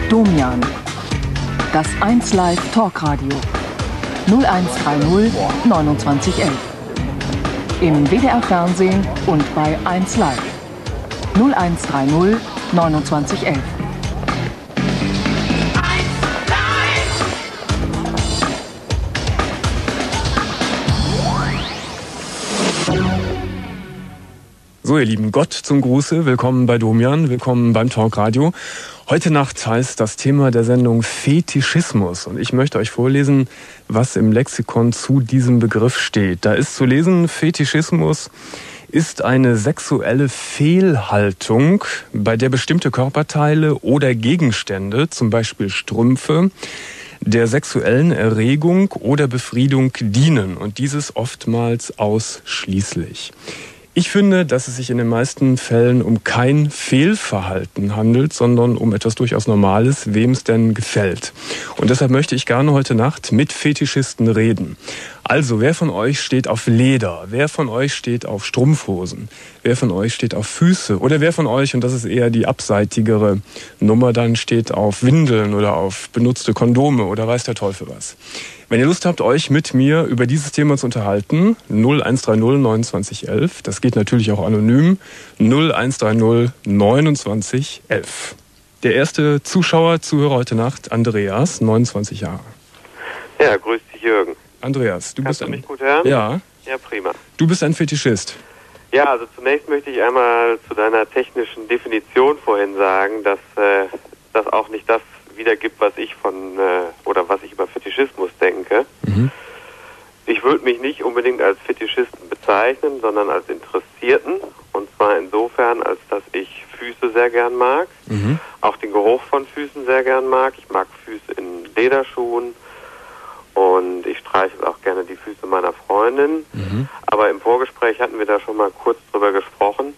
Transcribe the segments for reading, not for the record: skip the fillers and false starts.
Domian. Das 1 Live Talkradio. 0130 2911. Im WDR Fernsehen und bei 1 Live. 0130 2911. So, ihr Lieben, Gott zum Gruße, willkommen bei Domian, willkommen beim Talkradio. Heute Nacht heißt das Thema der Sendung Fetischismus und ich möchte euch vorlesen, was im Lexikon zu diesem Begriff steht. Da ist zu lesen, Fetischismus ist eine sexuelle Fehlhaltung, bei der bestimmte Körperteile oder Gegenstände, zum Beispiel Strümpfe, der sexuellen Erregung oder Befriedung dienen und dieses oftmals ausschließlich. Ich finde, dass es sich in den meisten Fällen um kein Fehlverhalten handelt, sondern um etwas durchaus Normales, wem es denn gefällt. Und deshalb möchte ich gerne heute Nacht mit Fetischisten reden. Also, wer von euch steht auf Leder? Wer von euch steht auf Strumpfhosen? Wer von euch steht auf Füße? Oder wer von euch, und das ist eher die abseitigere Nummer, dann steht auf Windeln oder auf benutzte Kondome oder weiß der Teufel was? Wenn ihr Lust habt, euch mit mir über dieses Thema zu unterhalten, 0130 2911, das geht natürlich auch anonym, 0130 2911. Der erste Zuhörer heute Nacht, Andreas, 29 Jahre. Ja, grüß dich, Jürgen. Andreas, Kannst du mich gut hören? Ja. Ja, prima. Du bist ein Fetischist. Ja, also zunächst möchte ich einmal zu deiner technischen Definition vorhin sagen, dass das auch nicht das wiedergibt, was ich was ich über Fetischismus denke. Mhm. Ich würde mich nicht unbedingt als Fetischisten bezeichnen, sondern als Interessierten. Und zwar insofern, als dass ich Füße sehr gern mag, auch den Geruch von Füßen sehr gern mag. Ich mag Füße in Lederschuhen und ich streiche auch gerne die Füße meiner Freundin. Aber im Vorgespräch hatten wir da schon mal kurz drüber gesprochen.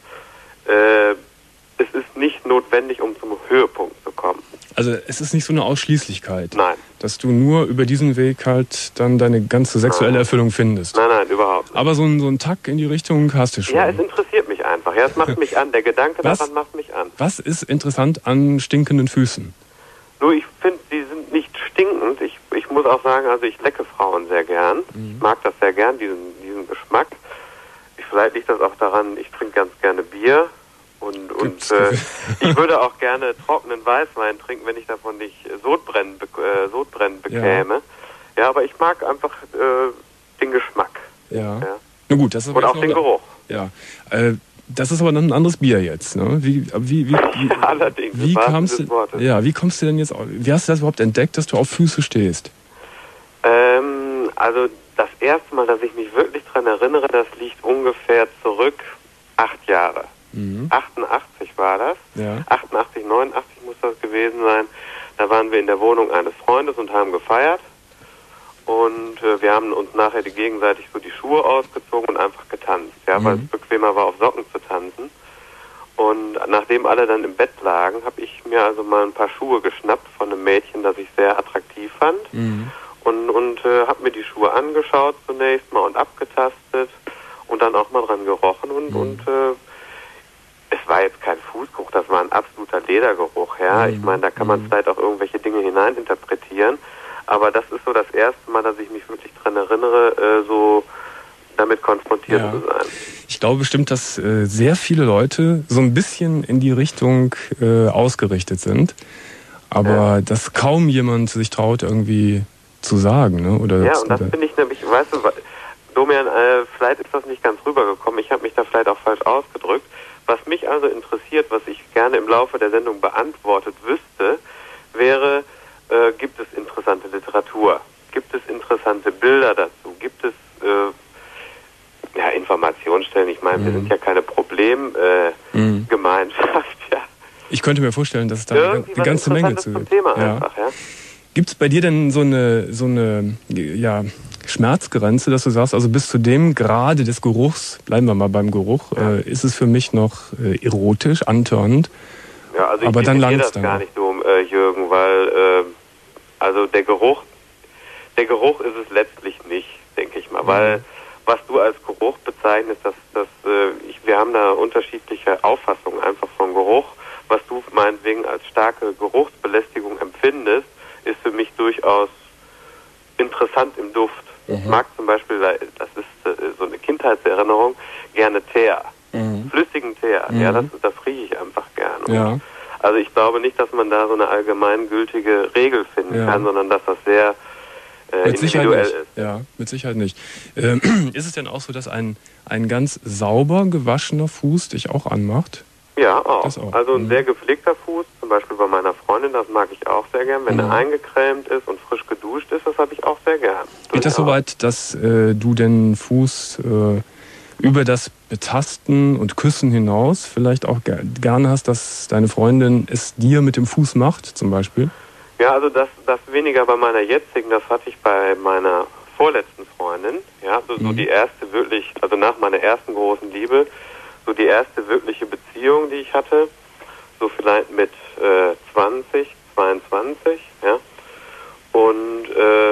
Es ist nicht notwendig, um zum Höhepunkt zu kommen. Also es ist nicht so eine Ausschließlichkeit. Nein. Dass du nur über diesen Weg halt dann deine ganze sexuelle Erfüllung findest. Nein, überhaupt nicht. Aber so ein Tack in die Richtung hast du schon. Ja, es interessiert mich einfach. Ja, es macht mich an. Der Gedanke daran macht mich an. Was ist interessant an stinkenden Füßen? Nur ich finde, die sind nicht stinkend. Ich muss auch sagen, also ich lecke Frauen sehr gern. Ich mag das sehr gern, diesen Geschmack. Vielleicht liegt das auch daran, ich trinke ganz gerne Bier. Und ich würde auch gerne trockenen Weißwein trinken, wenn ich davon nicht Sodbrennen bekäme. Ja, aber ich mag einfach den Geschmack. Ja. Na gut, das ist und auch den Geruch. Ja. Das ist aber dann ein anderes Bier jetzt, ne? Allerdings. Wie kommst du denn jetzt? Wie hast du das überhaupt entdeckt, dass du auf Füße stehst? Also das erste Mal, dass ich mich wirklich daran erinnere, das liegt ungefähr zurück 8 Jahre. 88 war das. Ja. 88, 89 muss das gewesen sein. Da waren wir in der Wohnung eines Freundes und haben gefeiert. Und wir haben uns nachher gegenseitig so die Schuhe ausgezogen und einfach getanzt. Ja, weil es bequemer war, auf Socken zu tanzen. Und nachdem alle dann im Bett lagen, habe ich mir also mal ein paar Schuhe geschnappt von einem Mädchen, das ich sehr attraktiv fand. Und habe mir die Schuhe angeschaut zunächst mal und abgetastet und dann auch mal dran gerochen und es war jetzt kein Fußgeruch, das war ein absoluter Ledergeruch, ja. Ich meine, da kann man vielleicht auch irgendwelche Dinge hineininterpretieren, aber das ist so das erste Mal, dass ich mich wirklich dran erinnere, so damit konfrontiert zu sein. Ich glaube bestimmt, dass sehr viele Leute so ein bisschen in die Richtung ausgerichtet sind, aber dass kaum jemand sich traut, irgendwie zu sagen, ne? Oder ja, und das finde ich nämlich, weißt du, Domian, vielleicht ist das nicht ganz rübergekommen, ich habe mich da vielleicht auch falsch ausgedrückt. Was mich also interessiert, was ich gerne im Laufe der Sendung beantwortet wüsste, wäre, gibt es interessante Literatur? Gibt es interessante Bilder dazu? Gibt es Informationsstellen? Ich meine, wir sind ja keine Problemgemeinschaft. Ja. Ich könnte mir vorstellen, dass es da eine ganze Menge zu gibt. Thema einfach, ja. Gibt es bei dir denn so eine Schmerzgrenze, dass du sagst, also bis zu dem Grade des Geruchs, bleiben wir mal beim Geruch, ist es für mich noch erotisch, antörnend? Ja, also aber ich dann definiere das gar nicht so, Jürgen, weil also der Geruch ist es letztlich nicht, denke ich mal, weil was du als Geruch bezeichnest, wir haben da unterschiedliche Auffassungen einfach vom Geruch, was du meinetwegen als starke Geruchsbelästigung empfindest, durchaus interessant im Duft. Ich mag zum Beispiel, das ist so eine Kindheitserinnerung, gerne Teer. Flüssigen Teer. Ja, das rieche ich einfach gerne. Ja. Also ich glaube nicht, dass man da so eine allgemeingültige Regel finden kann, sondern dass das sehr individuell ist. Ja, mit Sicherheit nicht. Ist es denn auch so, dass ein ganz sauber gewaschener Fuß dich auch anmacht? Ja, auch. Also ein sehr gepflegter Fuß, zum Beispiel bei meiner Freundin, das mag ich auch sehr gern. Wenn er eingecremt ist und frisch geduscht ist, das habe ich auch sehr gern. Geht das so weit, dass du den Fuß über das Betasten und Küssen hinaus vielleicht auch gerne hast, dass deine Freundin es dir mit dem Fuß macht, zum Beispiel? Ja, also das weniger bei meiner jetzigen, das hatte ich bei meiner vorletzten Freundin. Ja, so die erste wirklich, also nach meiner ersten großen Liebe, so die erste wirkliche Beziehung, die ich hatte, so vielleicht mit 20, 22, ja. Und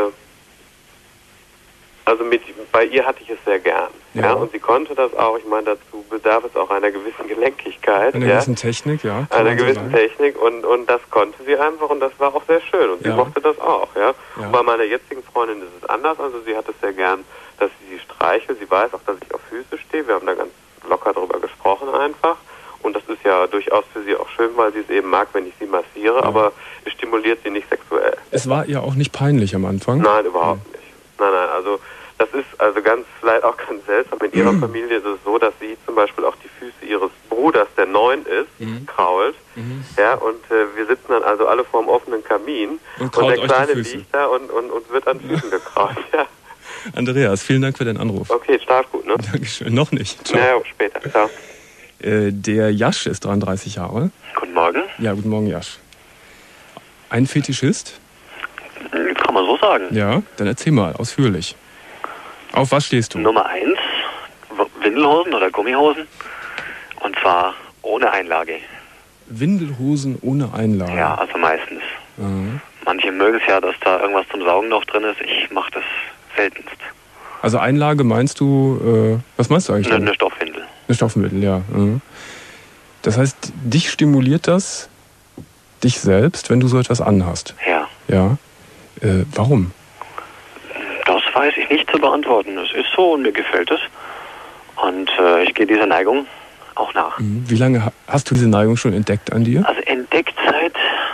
also bei ihr hatte ich es sehr gern. Ja. Und sie konnte das auch. Ich meine, dazu bedarf es auch einer gewissen Gelenkigkeit. Einer gewissen Technik, ja. Einer gewissen Technik und das konnte sie einfach und das war auch sehr schön. Und sie mochte das auch, ja. Und bei meiner jetzigen Freundin ist es anders. Also sie hat es sehr gern, dass ich sie streichelt. Sie weiß auch, dass ich auf Füße stehe. Wir haben da ganz locker drüber gesprochen einfach. Und das ist ja durchaus für sie auch schön, weil sie es eben mag, wenn ich sie massiere. Aber es stimuliert sie nicht sexuell. Es war ihr auch nicht peinlich am Anfang? Nein, überhaupt nicht. Nein, also das ist also vielleicht auch ganz seltsam. In ihrer Familie ist es so, dass sie zum Beispiel auch die Füße ihres Bruders, der 9 ist, krault. Ja, und wir sitzen dann also alle vor dem offenen Kamin und der Kleine liegt da und wird an Füßen gekrault. Ja. Andreas, vielen Dank für deinen Anruf. Okay, schlaf gut, ne? Dankeschön. Noch nicht. Ciao. Ja, später. Ciao. Der Jasch ist 33 Jahre. Guten Morgen. Ja, guten Morgen, Jasch. Ein Fetischist? Kann man so sagen. Ja, dann erzähl mal, ausführlich. Auf was stehst du? Nummer 1, Windelhosen oder Gummihosen. Und zwar ohne Einlage. Windelhosen ohne Einlage? Ja, also meistens. Manche mögen es ja, dass da irgendwas zum Saugen noch drin ist. Ich mache das seltenst. Also Einlage meinst du, was meinst du eigentlich? Eine Stoffwindel. Eine Stoffwindel, ja. Das heißt, dich stimuliert das, dich selbst, wenn du so etwas anhast? Ja. Ja. Warum? Das weiß ich nicht zu beantworten. Es ist so und mir gefällt es. Und ich gehe dieser Neigung auch nach. Wie lange hast du diese Neigung schon entdeckt an dir? Also entdeckt seit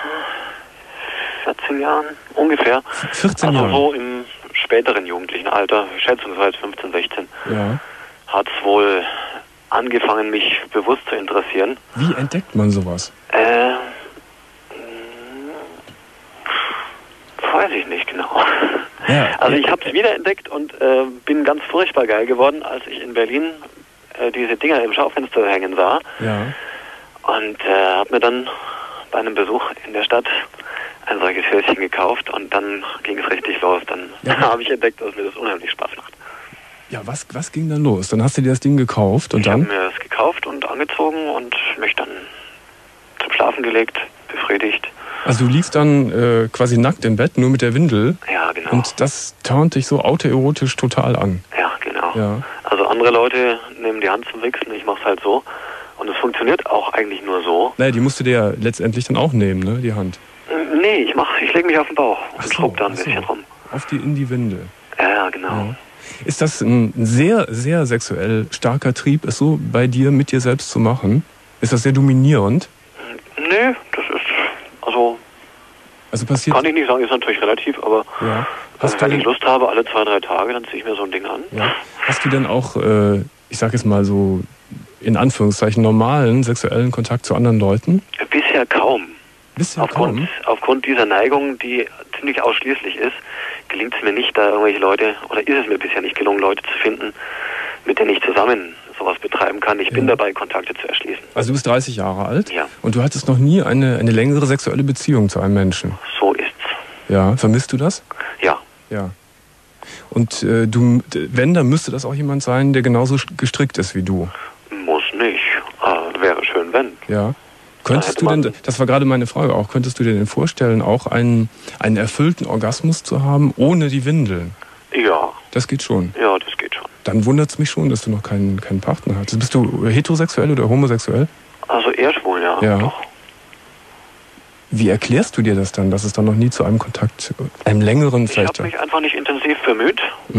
14 Jahren ungefähr. 14 Jahre? Also so im späteren jugendlichen Alter, schätzungsweise 15, 16, ja. Hat es wohl angefangen, mich bewusst zu interessieren. Wie entdeckt man sowas? Weiß ich nicht genau. Ja, also ich habe es wiederentdeckt und bin ganz furchtbar geil geworden, als ich in Berlin diese Dinger im Schaufenster hängen sah. Ja. Und habe mir dann bei einem Besuch in der Stadt ein solches Höschen gekauft und dann ging es richtig los. Dann habe ich entdeckt, dass mir das unheimlich Spaß macht. Ja, was ging dann los? Dann hast du dir das Ding gekauft und dann? Ich habe mir das gekauft und angezogen und mich dann zum Schlafen gelegt, befriedigt. Also du liegst dann quasi nackt im Bett, nur mit der Windel. Ja, genau. Und das turnt dich so autoerotisch total an. Ja, genau. Ja. Also andere Leute nehmen die Hand zum Wichsen, ich mach's halt so. Und es funktioniert auch eigentlich nur so. Naja, die musst du dir ja letztendlich dann auch nehmen, ne, die Hand. Nee, ich lege mich auf den Bauch und schrubb da ein bisschen rum. In die Windel. Ja, genau. Ja. Ist das ein sehr, sehr sexuell starker Trieb, es so bei dir, mit dir selbst zu machen? Ist das sehr dominierend? Nee, das ist, also passiert. Kann ich nicht sagen, ist natürlich relativ, aber wenn ich Lust habe, alle 2-3 Tage, dann ziehe ich mir so ein Ding an. Ja. Hast du denn auch, ich sag jetzt mal so, in Anführungszeichen, normalen sexuellen Kontakt zu anderen Leuten? Bisher kaum. Aufgrund dieser Neigung, die ziemlich ausschließlich ist, gelingt es mir nicht, da irgendwelche Leute, oder ist es mir bisher nicht gelungen, Leute zu finden, mit denen ich zusammen sowas betreiben kann. Ich bin dabei, Kontakte zu erschließen. Also du bist 30 Jahre alt? Ja. Und du hattest noch nie eine längere sexuelle Beziehung zu einem Menschen? So ist's. Ja, vermisst du das? Ja. Ja. Und wenn, dann müsste das auch jemand sein, der genauso gestrickt ist wie du? Muss nicht. Wäre schön, wenn. Ja. Könntest du denn, das war gerade meine Frage auch, könntest du dir denn vorstellen, auch einen erfüllten Orgasmus zu haben, ohne die Windeln? Ja. Das geht schon? Ja, das geht schon. Dann wundert es mich schon, dass du noch keinen Partner hast. Bist du heterosexuell oder homosexuell? Also eher schwul, ja. Ja. Doch. Wie erklärst du dir das dann, dass es dann noch nie zu einem Kontakt, einem längeren vielleicht... Ich habe mich einfach nicht intensiv bemüht.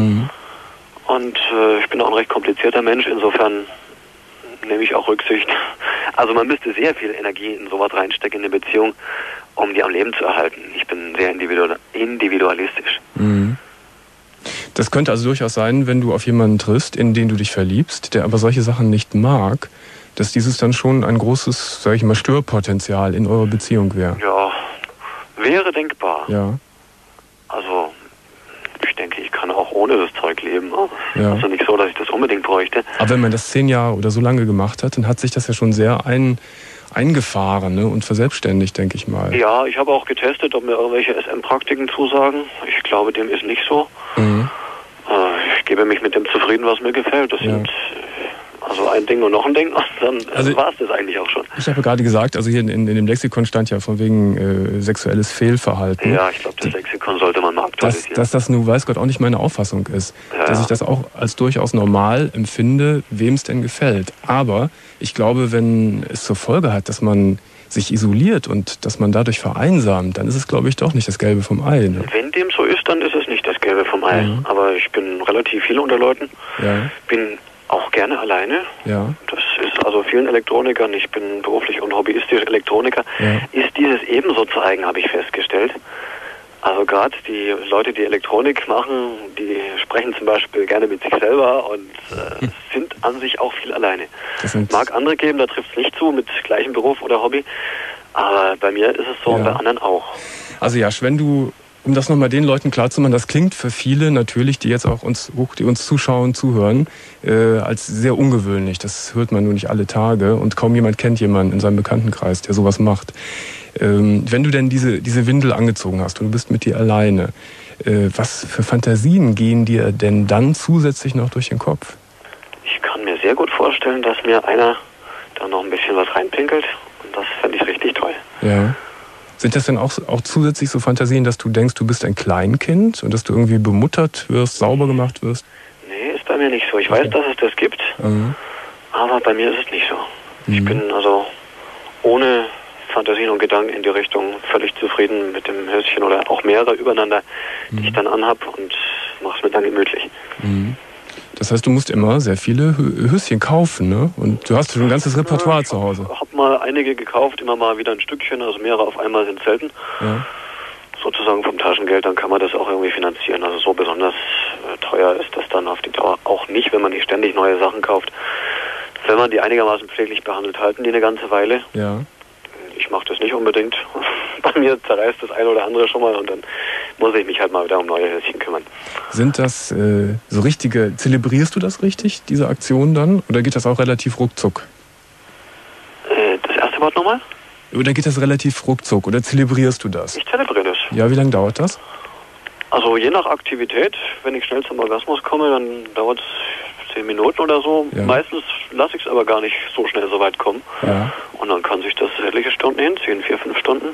Und ich bin auch ein recht komplizierter Mensch, insofern nehme ich auch Rücksicht. Also man müsste sehr viel Energie in sowas reinstecken in eine Beziehung, um die am Leben zu erhalten. Ich bin sehr individualistisch. Das könnte also durchaus sein, wenn du auf jemanden triffst, in den du dich verliebst, der aber solche Sachen nicht mag, dass dieses dann schon ein großes, sage ich mal, Störpotenzial in eurer Beziehung wäre. Ja, wäre denkbar. Ja. Also, ich denke, ich kann auch ohne das Zeug leben. Ja. Also nicht so, dass ich das unbedingt bräuchte. Aber wenn man das 10 Jahre oder so lange gemacht hat, dann hat sich das ja schon sehr eingefahren, ne? Und verselbstständigt, denke ich mal. Ja, ich habe auch getestet, ob mir irgendwelche SM-Praktiken zusagen. Ich glaube, dem ist nicht so. Ich gebe mich mit dem zufrieden, was mir gefällt. Das sind also ein Ding und noch ein Ding, und dann war es das eigentlich auch schon. Ich habe gerade gesagt, also hier in dem Lexikon stand ja von wegen sexuelles Fehlverhalten. Ja, ich glaube, das Lexikon sollte man mal aktualisieren. Dass das nun, weiß Gott, auch nicht meine Auffassung ist. Ja. Dass ich das auch als durchaus normal empfinde, wem es denn gefällt. Aber ich glaube, wenn es zur Folge hat, dass man sich isoliert und dass man dadurch vereinsamt, dann ist es, glaube ich, doch nicht das Gelbe vom Ei. Ne? Wenn dem so ist, dann ist es nicht das Gelbe vom Ei. Aber ich bin relativ viel unter Leuten. Ja. Bin auch gerne alleine. Ja. Das ist also vielen Elektronikern, ich bin beruflich und hobbyistisch Elektroniker, ist dieses ebenso zu eigen, habe ich festgestellt. Also gerade die Leute, die Elektronik machen, die sprechen zum Beispiel gerne mit sich selber und sind an sich auch viel alleine. Mag andere geben, da trifft es nicht zu, mit gleichem Beruf oder Hobby. Aber bei mir ist es so und bei anderen auch. Also Jasch, wenn du, um das nochmal den Leuten klarzumachen, das klingt für viele natürlich, die jetzt auch uns zuschauen, zuhören, als sehr ungewöhnlich. Das hört man nur nicht alle Tage und kaum jemand kennt jemanden in seinem Bekanntenkreis, der sowas macht. Wenn du denn diese Windel angezogen hast und du bist mit dir alleine, was für Fantasien gehen dir denn dann zusätzlich noch durch den Kopf? Ich kann mir sehr gut vorstellen, dass mir einer da noch ein bisschen was reinpinkelt und das fände ich richtig toll. Ja. Sind das denn auch zusätzlich so Fantasien, dass du denkst, du bist ein Kleinkind und dass du irgendwie bemuttert wirst, sauber gemacht wirst? Nee, ist bei mir nicht so. Ich weiß, dass es das gibt, aber bei mir ist es nicht so. Ich bin also ohne Fantasien und Gedanken in die Richtung völlig zufrieden mit dem Höschen oder auch mehrere übereinander, die ich dann anhab und mache es mir dann gemütlich. Das heißt, du musst immer sehr viele Höschen kaufen, ne? Und du hast schon ein ganzes Repertoire zu Hause. Ich habe mal einige gekauft, immer mal wieder ein Stückchen, also mehrere auf einmal sind selten. Ja. Sozusagen vom Taschengeld, dann kann man das auch irgendwie finanzieren. Also so besonders teuer ist das dann auf die Dauer auch nicht, wenn man nicht ständig neue Sachen kauft. Wenn man die einigermaßen pfleglich behandelt, halten die eine ganze Weile. Ja. Ich mache das nicht unbedingt. Bei mir zerreißt das eine oder andere schon mal und dann muss ich mich halt mal wieder um neue Höschen kümmern. Sind das so richtige, zelebrierst du das richtig, diese Aktion dann? Oder geht das auch relativ ruckzuck? Das erste Wort nochmal? Oder geht das relativ ruckzuck? Oder zelebrierst du das? Ich zelebriere das. Ja, wie lange dauert das? Also je nach Aktivität, wenn ich schnell zum Orgasmus komme, dann dauert es 10 Minuten oder so. Ja. Meistens lasse ich es aber gar nicht so schnell so weit kommen. Ja. Und dann kann sich das etliche Stunden hinziehen, 4-5 Stunden.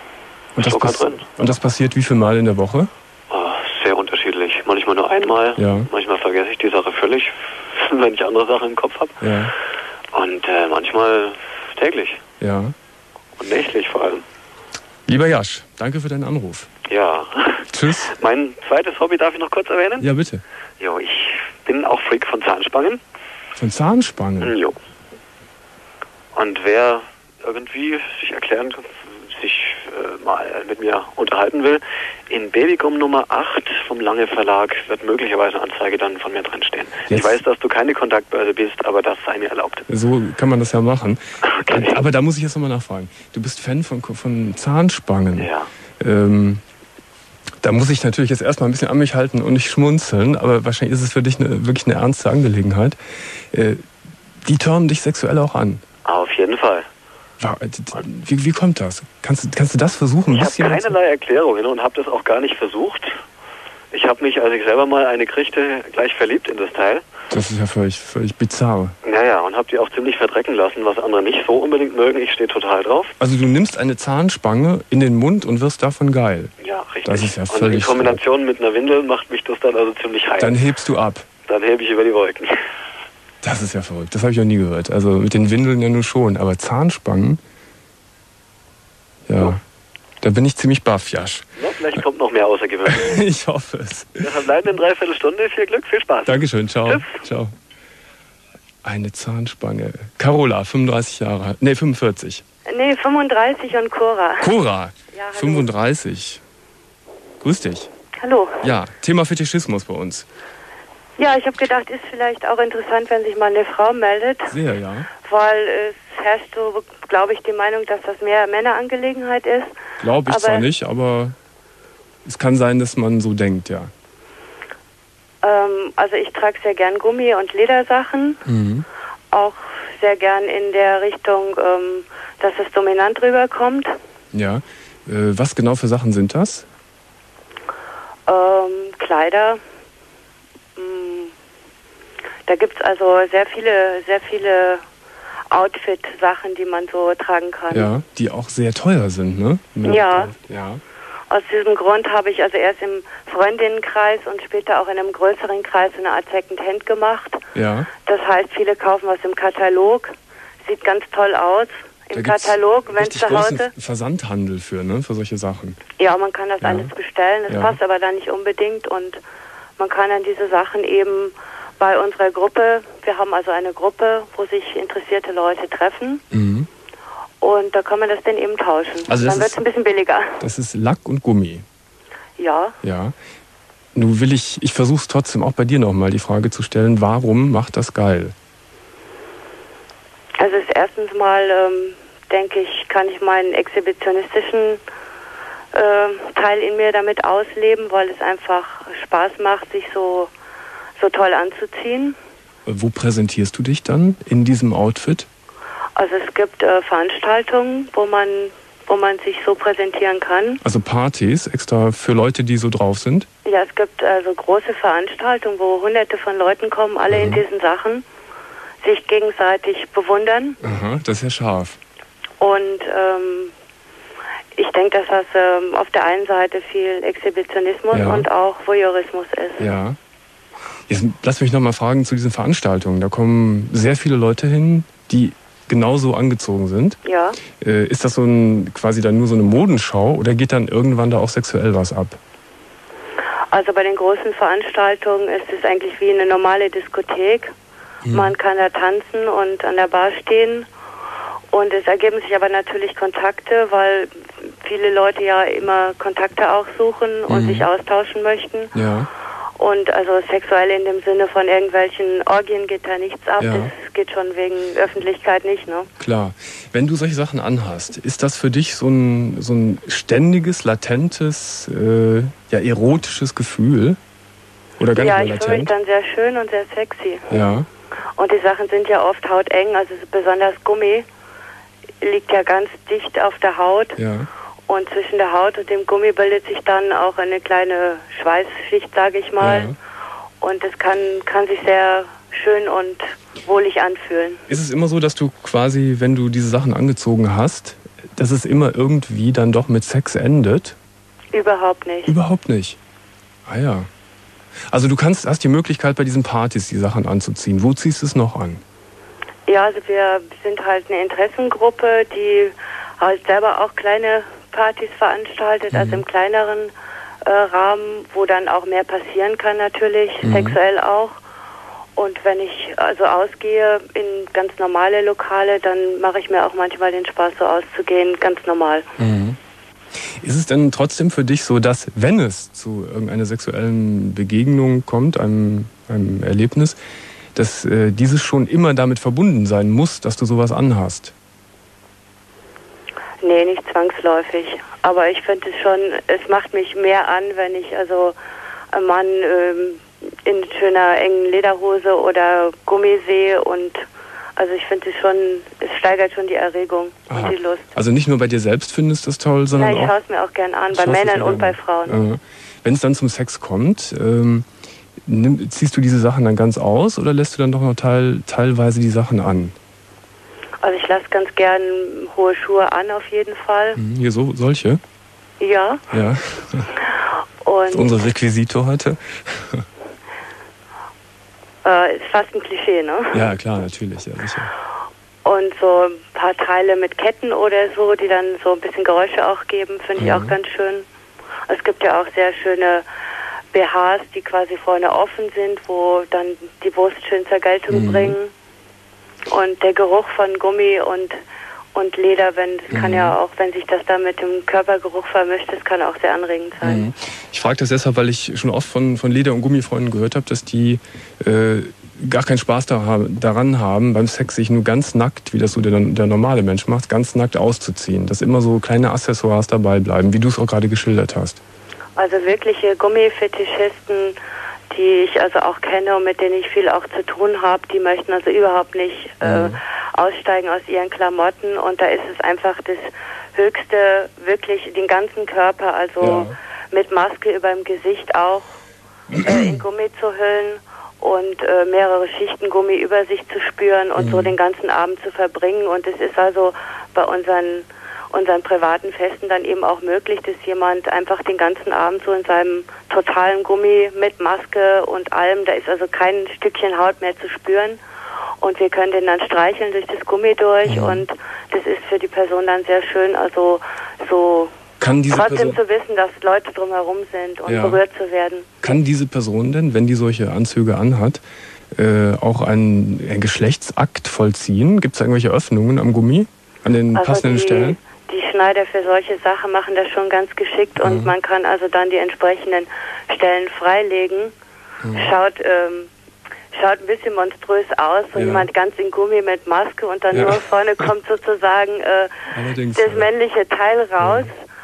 Und das passiert wie viel Mal in der Woche? Sehr unterschiedlich. Manchmal nur einmal, manchmal vergesse ich die Sache völlig, wenn ich andere Sachen im Kopf habe. Ja. Und manchmal täglich. Ja. Und nächtlich vor allem. Lieber Jasch, danke für deinen Anruf. Ja. Tschüss. Mein zweites Hobby darf ich noch kurz erwähnen? Ja, bitte. Jo, ich bin auch Freak von Zahnspangen. Von Zahnspangen? Jo. Und wer irgendwie sich erklären kann, sich mal mit mir unterhalten will, in Babygum Nummer 8 vom Lange Verlag wird möglicherweise eine Anzeige dann von mir drin stehen. Jetzt. Ich weiß, dass du keine Kontaktbörse bist, aber das sei mir erlaubt. So kann man das ja machen. Okay. Aber da muss ich jetzt nochmal nachfragen. Du bist Fan von Zahnspangen. Ja. Da muss ich natürlich jetzt erstmal ein bisschen an mich halten und nicht schmunzeln, aber wahrscheinlich ist es für dich wirklich eine ernste Angelegenheit. Die turnen dich sexuell auch an. Auf jeden Fall. Wie kommt das? Kannst du das versuchen? Ich habe keinerlei Erklärungen und habe das auch gar nicht versucht. Ich habe mich, als ich selber mal eine kriegte, gleich verliebt in das Teil. Das ist ja völlig bizarr. Naja, und habe die auch ziemlich verdrecken lassen, was andere nicht so unbedingt mögen. Ich stehe total drauf. Also du nimmst eine Zahnspange in den Mund und wirst davon geil. Ja, richtig. Das ist ja völlig. Und in Kombination mit einer Windel macht mich das dann also ziemlich heiß. Dann hebst du ab. Dann hebe ich über die Wolken. Das ist ja verrückt. Das habe ich noch nie gehört. Also mit den Windeln ja nur schon. Aber Zahnspangen? Ja. Da bin ich ziemlich baff, Jasch. Ja, vielleicht kommt noch mehr Außergewöhnliches. Ich hoffe es. Wir verbleiben in 3/4 Stunde. Viel Glück, viel Spaß. Dankeschön, ciao. Tschüss. Ciao. Eine Zahnspange. Carola, 35 Jahre. Nee, 45. Nee, 35 und Cora. Cora, Ja, hallo. 35. Grüß dich. Hallo. Ja, Thema Fetischismus bei uns. Ja, ich habe gedacht, ist vielleicht auch interessant, wenn sich mal eine Frau meldet. Sehr, ja. Weil es herrscht so, glaube ich, die Meinung, dass das mehr Männerangelegenheit ist. Glaube ich zwar nicht, aber es kann sein, dass man so denkt, ja. Also ich trage sehr gern Gummi- und Ledersachen. Mhm. Auch sehr gern in der Richtung, dass es dominant rüberkommt. Ja. Was genau für Sachen sind das? Kleider. Da gibt es also sehr viele Outfit-Sachen, die man so tragen kann. Ja, die auch sehr teuer sind, ne? Ja. Ja. Aus diesem Grund habe ich also erst im Freundinnenkreis und später auch in einem größeren Kreis eine Art Second-Hand gemacht. Ja. Das heißt, viele kaufen was im Katalog. Sieht ganz toll aus. Im Katalog, wenn es zu Hause... Versandhandel für, ne? Für solche Sachen. Ja, man kann das alles bestellen. Das passt aber dann nicht unbedingt. Und man kann dann diese Sachen eben bei unserer Gruppe... Wir haben also eine Gruppe, wo sich interessierte Leute treffen. Mhm. Und da kann man das dann eben tauschen. Also dann wird es ein bisschen billiger. Das ist Lack und Gummi. Ja. Ja. Nun will ich versuche es trotzdem auch bei dir nochmal die Frage zu stellen, warum macht das geil? Also erstens mal, denke ich, kann ich meinen exhibitionistischen Teil in mir damit ausleben, weil es einfach Spaß macht, sich so toll anzuziehen. Wo präsentierst du dich dann in diesem Outfit? Also es gibt Veranstaltungen, wo man sich so präsentieren kann. Also Partys extra für Leute, die so drauf sind? Ja, es gibt also große Veranstaltungen, wo Hunderte von Leuten kommen, alle in diesen Sachen, sich gegenseitig bewundern. Aha, das ist ja scharf. Und ich denke, dass das auf der einen Seite viel Exhibitionismus und auch Voyeurismus ist. Ja. Jetzt lass mich nochmal fragen zu diesen Veranstaltungen. Da kommen sehr viele Leute hin, die genauso angezogen sind. Ja. Ist das quasi dann nur so eine Modenschau oder geht dann irgendwann da auch sexuell was ab? Also bei den großen Veranstaltungen ist es eigentlich wie eine normale Diskothek. Man kann da tanzen und an der Bar stehen. Und es ergeben sich aber natürlich Kontakte, weil viele Leute ja immer Kontakte auch suchen und sich austauschen möchten. Ja. Und also sexuell in dem Sinne von irgendwelchen Orgien geht da nichts ab. Ja. Das geht schon wegen Öffentlichkeit nicht, ne? Klar. Wenn du solche Sachen anhast, ist das für dich so ein ständiges, latentes, erotisches Gefühl? Oder gar nicht mehr latent? Ja, ich fühle mich dann sehr schön und sehr sexy. Ja. Und die Sachen sind ja oft hauteng, also besonders Gummi liegt ja ganz dicht auf der Haut. Ja. Und zwischen der Haut und dem Gummi bildet sich dann auch eine kleine Schweißschicht, sage ich mal. Ja. Und es kann sich sehr schön und wohlig anfühlen. Ist es immer so, dass du quasi, wenn du diese Sachen angezogen hast, dass es immer irgendwie dann doch mit Sex endet? Überhaupt nicht. Überhaupt nicht? Ah ja. Also du hast die Möglichkeit, bei diesen Partys die Sachen anzuziehen. Wo ziehst du es noch an? Ja, also wir sind halt eine Interessengruppe, die halt selber auch kleine Partys veranstaltet, also im kleineren Rahmen, wo dann auch mehr passieren kann natürlich, sexuell auch. Und wenn ich also ausgehe in ganz normale Lokale, dann mache ich mir auch manchmal den Spaß, so auszugehen, ganz normal. Mhm. Ist es denn trotzdem für dich so, dass, wenn es zu irgendeiner sexuellen Begegnung kommt, einem Erlebnis, dass dieses schon immer damit verbunden sein muss, dass du sowas anhast? Nee, nicht zwangsläufig. Aber ich finde es schon, es macht mich mehr an, wenn ich also einen Mann in schöner engen Lederhose oder Gummi sehe und also ich finde es schon, es steigert schon die Erregung und die Lust. Also nicht nur bei dir selbst findest du es toll, sondern ich schaue es mir auch gern an, bei Männern und bei Frauen. Wenn es dann zum Sex kommt, ziehst du diese Sachen dann ganz aus oder lässt du dann doch noch teilweise die Sachen an? Also ich lasse ganz gern hohe Schuhe an, auf jeden Fall. Hier solche? Ja. Ja. Und das ist unsere Requisito heute. Ist fast ein Klischee, ne? Ja, klar, natürlich, ja, sicher. Und so ein paar Teile mit Ketten oder so, die dann so ein bisschen Geräusche auch geben, finde ich auch ganz schön. Es gibt ja auch sehr schöne BHs, die quasi vorne offen sind, wo dann die Wurst schön zur Geltung bringen. Und der Geruch von Gummi und Leder, kann ja auch, wenn sich das da mit dem Körpergeruch vermischt, das kann auch sehr anregend sein. Ich frage das deshalb, weil ich schon oft von Leder- und Gummifreunden gehört habe, dass die gar keinen Spaß daran haben, beim Sex sich nur ganz nackt, wie das so der normale Mensch macht, ganz nackt auszuziehen. Dass immer so kleine Accessoires dabei bleiben, wie du es auch gerade geschildert hast. Also wirkliche Gummifetischisten, die ich also auch kenne und mit denen ich viel auch zu tun habe, die möchten also überhaupt nicht aussteigen aus ihren Klamotten. Und da ist es einfach das Höchste, wirklich den ganzen Körper, also mit Maske über dem Gesicht auch, in Gummi zu hüllen und mehrere Schichten Gummi über sich zu spüren und so den ganzen Abend zu verbringen. Und es ist also bei unseren privaten Festen dann eben auch möglich, dass jemand einfach den ganzen Abend so in seinem totalen Gummi mit Maske und allem, da ist also kein Stückchen Haut mehr zu spüren. Und wir können den dann streicheln durch das Gummi durch und das ist für die Person dann sehr schön, also so trotzdem zu wissen, dass Leute drumherum sind und berührt zu werden. Kann diese Person denn, wenn die solche Anzüge anhat, auch einen Geschlechtsakt vollziehen? Gibt es irgendwelche Öffnungen am Gummi, an den passenden Stellen? Die Schneider für solche Sachen machen das schon ganz geschickt und man kann also dann die entsprechenden Stellen freilegen. Schaut ein bisschen monströs aus, so jemand ganz in Gummi mit Maske und dann nur vorne kommt sozusagen das männliche Teil raus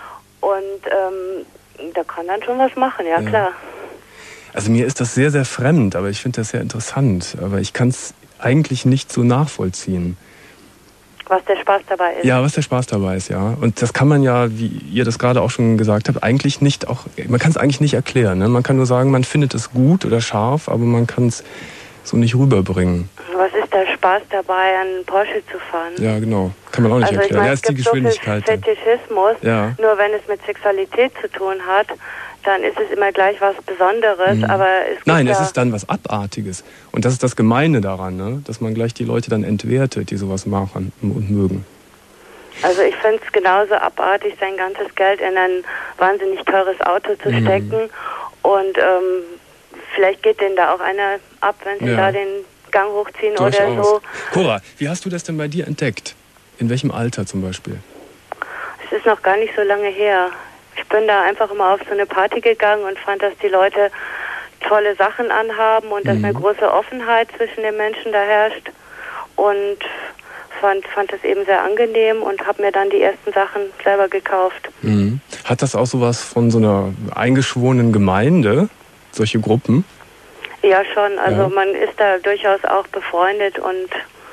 und da kann dann schon was machen, ja klar. Also mir ist das sehr, sehr fremd, aber ich finde das sehr interessant, aber ich kann es eigentlich nicht so nachvollziehen. Was der Spaß dabei ist. Ja, was der Spaß dabei ist, ja. Und das kann man ja, wie ihr das gerade auch schon gesagt habt, eigentlich nicht auch, man kann es eigentlich nicht erklären. Ne? Man kann nur sagen, man findet es gut oder scharf, aber man kann es so nicht rüberbringen. Was ist der Spaß dabei, einen Porsche zu fahren? Ja, genau. Kann man auch nicht erklären. Ich meine, ja, ist die Geschwindigkeit. So viel Fetischismus, nur wenn es mit Sexualität zu tun hat, dann ist es immer gleich was Besonderes. Aber es ist dann was Abartiges. Und das ist das Gemeine daran, ne? Dass man gleich die Leute dann entwertet, die sowas machen und mögen. Also ich finde es genauso abartig, sein ganzes Geld in ein wahnsinnig teures Auto zu stecken. Und vielleicht geht denen da auch einer ab, wenn sie da den Gang hochziehen oder so. Cora, wie hast du das denn bei dir entdeckt? In welchem Alter zum Beispiel? Es ist noch gar nicht so lange her. Ich bin da einfach mal auf so eine Party gegangen und fand, dass die Leute tolle Sachen anhaben und dass eine große Offenheit zwischen den Menschen da herrscht. Und fand das eben sehr angenehm und habe mir dann die ersten Sachen selber gekauft. Hat das auch sowas von so einer eingeschworenen Gemeinde, solche Gruppen? Ja, schon. Also man ist da durchaus auch befreundet und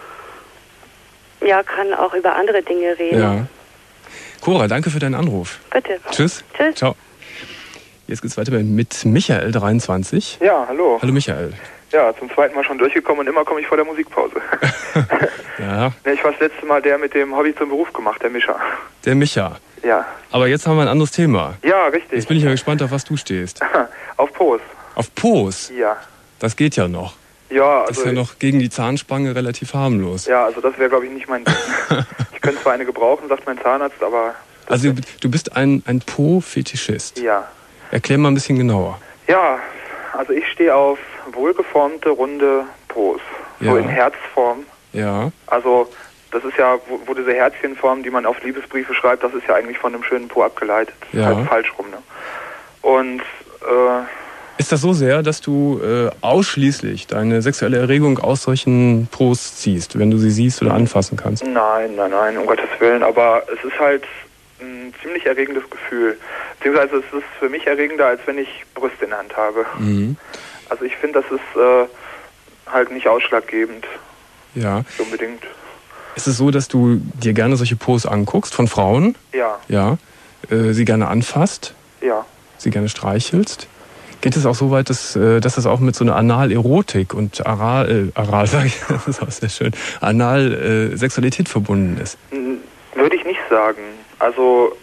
kann auch über andere Dinge reden. Ja. Cora, danke für deinen Anruf. Bitte. Tschüss. Tschüss. Ciao. Jetzt geht's weiter mit Michael 23. Ja, hallo. Hallo Michael. Ja, zum zweiten Mal schon durchgekommen und immer komme ich vor der Musikpause. Ich war das letzte Mal der mit dem Hobby zum Beruf gemacht, der Mischa. Der Micha. Ja. Aber jetzt haben wir ein anderes Thema. Ja, richtig. Jetzt bin ich ja gespannt, auf was du stehst. Auf Pos. Auf Pos? Ja. Das geht ja noch. Ja, also das ist ja noch gegen die Zahnspange relativ harmlos. Ja, also das wäre, glaube ich, nicht mein Ding. Ich könnte zwar eine gebrauchen, sagt mein Zahnarzt, aber... Also du bist ein Po-Fetischist. Ja. Erklär mal ein bisschen genauer. Ja, also ich stehe auf wohlgeformte, runde Pos. So in Herzform. Ja. Also das ist ja, wo diese Herzchenform, die man auf Liebesbriefe schreibt, das ist ja eigentlich von einem schönen Po abgeleitet. Ja. Halt falsch rum, ne? Und ist das so sehr, dass du ausschließlich deine sexuelle Erregung aus solchen Pos ziehst, wenn du sie siehst oder anfassen kannst? Nein, um Gottes Willen. Aber es ist halt ein ziemlich erregendes Gefühl. Beziehungsweise es ist für mich erregender, als wenn ich Brüste in der Hand habe. Also ich finde, das ist halt nicht ausschlaggebend. Ja. Unbedingt. Ist es so, dass du dir gerne solche Pos anguckst von Frauen? Ja. Ja. Sie gerne anfasst? Ja. Sie gerne streichelst? Geht es auch so weit, dass das auch mit so einer Anal-Erotik und Aral sage ich, das ist auch sehr schön, Anal-Sexualität verbunden ist? Würde ich nicht sagen. Also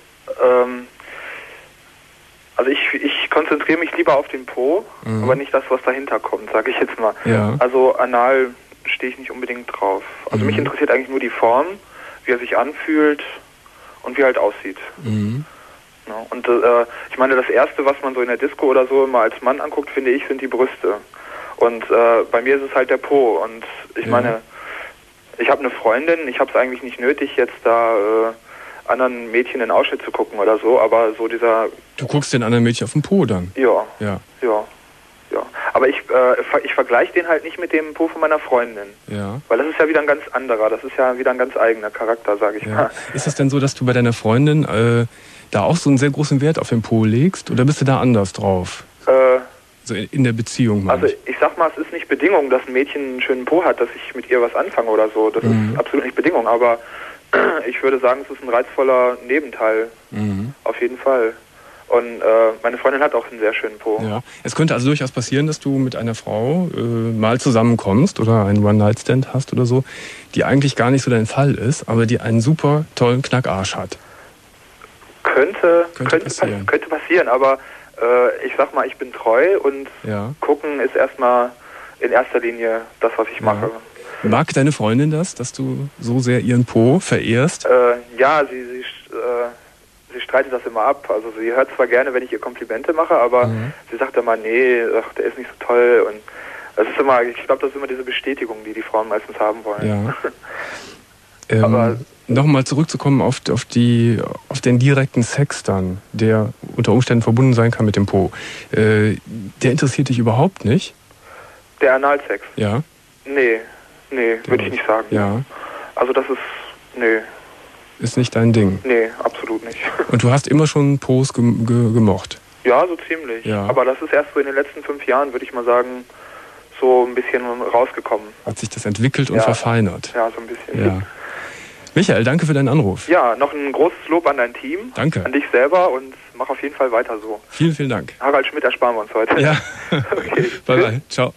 ich konzentriere mich lieber auf den Po, aber nicht das, was dahinter kommt, sage ich jetzt mal. Ja. Also anal stehe ich nicht unbedingt drauf. Also mich interessiert eigentlich nur die Form, wie er sich anfühlt und wie er halt aussieht. Ja, und ich meine, das Erste, was man so in der Disco oder so immer als Mann anguckt, finde ich, sind die Brüste. Und bei mir ist es halt der Po. Und ich meine, ich habe eine Freundin, ich habe es eigentlich nicht nötig, jetzt da anderen Mädchen in Ausschnitt zu gucken oder so, aber so dieser... Du guckst den anderen Mädchen auf den Po dann? Ja. Aber ich vergleiche den halt nicht mit dem Po von meiner Freundin. Ja. Weil das ist ja wieder ein ganz anderer, das ist ja wieder ein ganz eigener Charakter, sage ich mal. Ist es denn so, dass du bei deiner Freundin da auch so einen sehr großen Wert auf den Po legst, oder bist du da anders drauf? So in der Beziehung, also ich sag mal, es ist nicht Bedingung, dass ein Mädchen einen schönen Po hat, dass ich mit ihr was anfange oder so. Das ist absolut nicht Bedingung, aber ich würde sagen, es ist ein reizvoller Nebenteil. Auf jeden Fall. Und meine Freundin hat auch einen sehr schönen Po. Ja. Es könnte also durchaus passieren, dass du mit einer Frau mal zusammenkommst oder einen One-Night-Stand hast oder so, die eigentlich gar nicht so dein Fall ist, aber die einen super tollen Knackarsch hat. Könnte passieren, aber ich sag mal, ich bin treu und gucken ist erstmal in erster Linie das, was ich mache. Mag deine Freundin das, dass du so sehr ihren Po verehrst? Ja, sie streitet das immer ab. Also sie hört zwar gerne, wenn ich ihr Komplimente mache, aber sie sagt immer, nee, der ist nicht so toll. Und das ist immer, ich glaube, das ist immer diese Bestätigung, die Frauen meistens haben wollen. Ja. Aber nochmal zurückzukommen auf den direkten Sex dann, der unter Umständen verbunden sein kann mit dem Po. Der interessiert dich überhaupt nicht? Der Analsex? Ja. Nee, würde ich nicht sagen. Ja. Also das ist, nee. Ist nicht dein Ding? Nee, absolut nicht. Und du hast immer schon Pos gemocht? Ja, so ziemlich. Ja. Aber das ist erst so in den letzten 5 Jahren, würde ich mal sagen, so ein bisschen rausgekommen. Hat sich das entwickelt und verfeinert? Ja, so ein bisschen. Ja. Michael, danke für deinen Anruf. Ja, noch ein großes Lob an dein Team. Danke. An dich selber und mach auf jeden Fall weiter so. Vielen, vielen Dank. Harald Schmidt ersparen wir uns heute. Ja. Okay. Bye, bye. Ciao.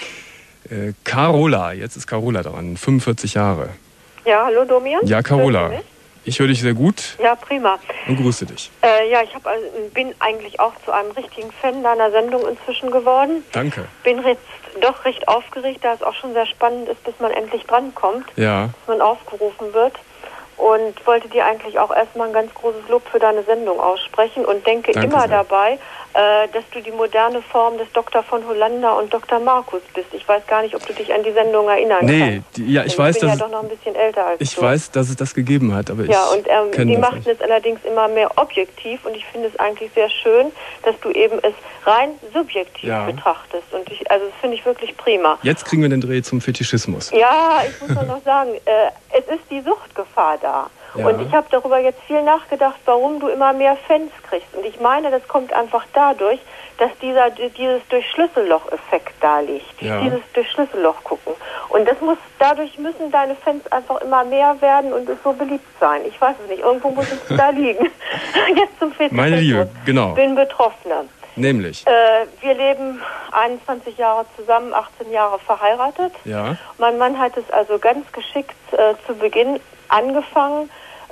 Carola, jetzt ist Carola dran, 45 Jahre. Ja, hallo Domian. Ja, Carola. Ich höre dich sehr gut. Ja, prima. Und grüße dich. Ja, ich bin eigentlich auch zu einem richtigen Fan deiner Sendung inzwischen geworden. Danke. Bin jetzt doch recht aufgeregt, da es auch schon sehr spannend ist, bis man endlich drankommt. Ja. Bis man aufgerufen wird. Und wollte dir eigentlich auch erstmal ein ganz großes Lob für deine Sendung aussprechen und denke immer dabei, dass du die moderne Form des Dr. von Hollander und Dr. Markus bist. Ich weiß gar nicht, ob du dich an die Sendung erinnern kannst. Ich weiß, bin ja doch noch ein bisschen älter als du. Ich weiß, dass es das gegeben hat, aber die machten es allerdings immer mehr objektiv und ich finde es eigentlich sehr schön, dass du eben es rein subjektiv betrachtest. Und das finde ich wirklich prima. Jetzt kriegen wir den Dreh zum Fetischismus. Ja, ich muss nur noch sagen, es ist die Suchtgefahr da. Ja. Und ich habe darüber jetzt viel nachgedacht, warum du immer mehr Fans kriegst. Und ich meine, das kommt einfach dadurch, dass dieses Durch-Schlüsselloch-Effekt da liegt. Ja. Dieses Durch-Schlüsselloch gucken. Und dadurch müssen deine Fans einfach immer mehr werden und es so beliebt sein. Ich weiß es nicht, irgendwo muss es da liegen. Jetzt zum Fetischismus. Meine Liebe, genau. Ich bin Betroffener. Nämlich? Wir leben 21 Jahre zusammen, 18 Jahre verheiratet. Ja. Mein Mann hat es also ganz geschickt zu Beginn angefangen,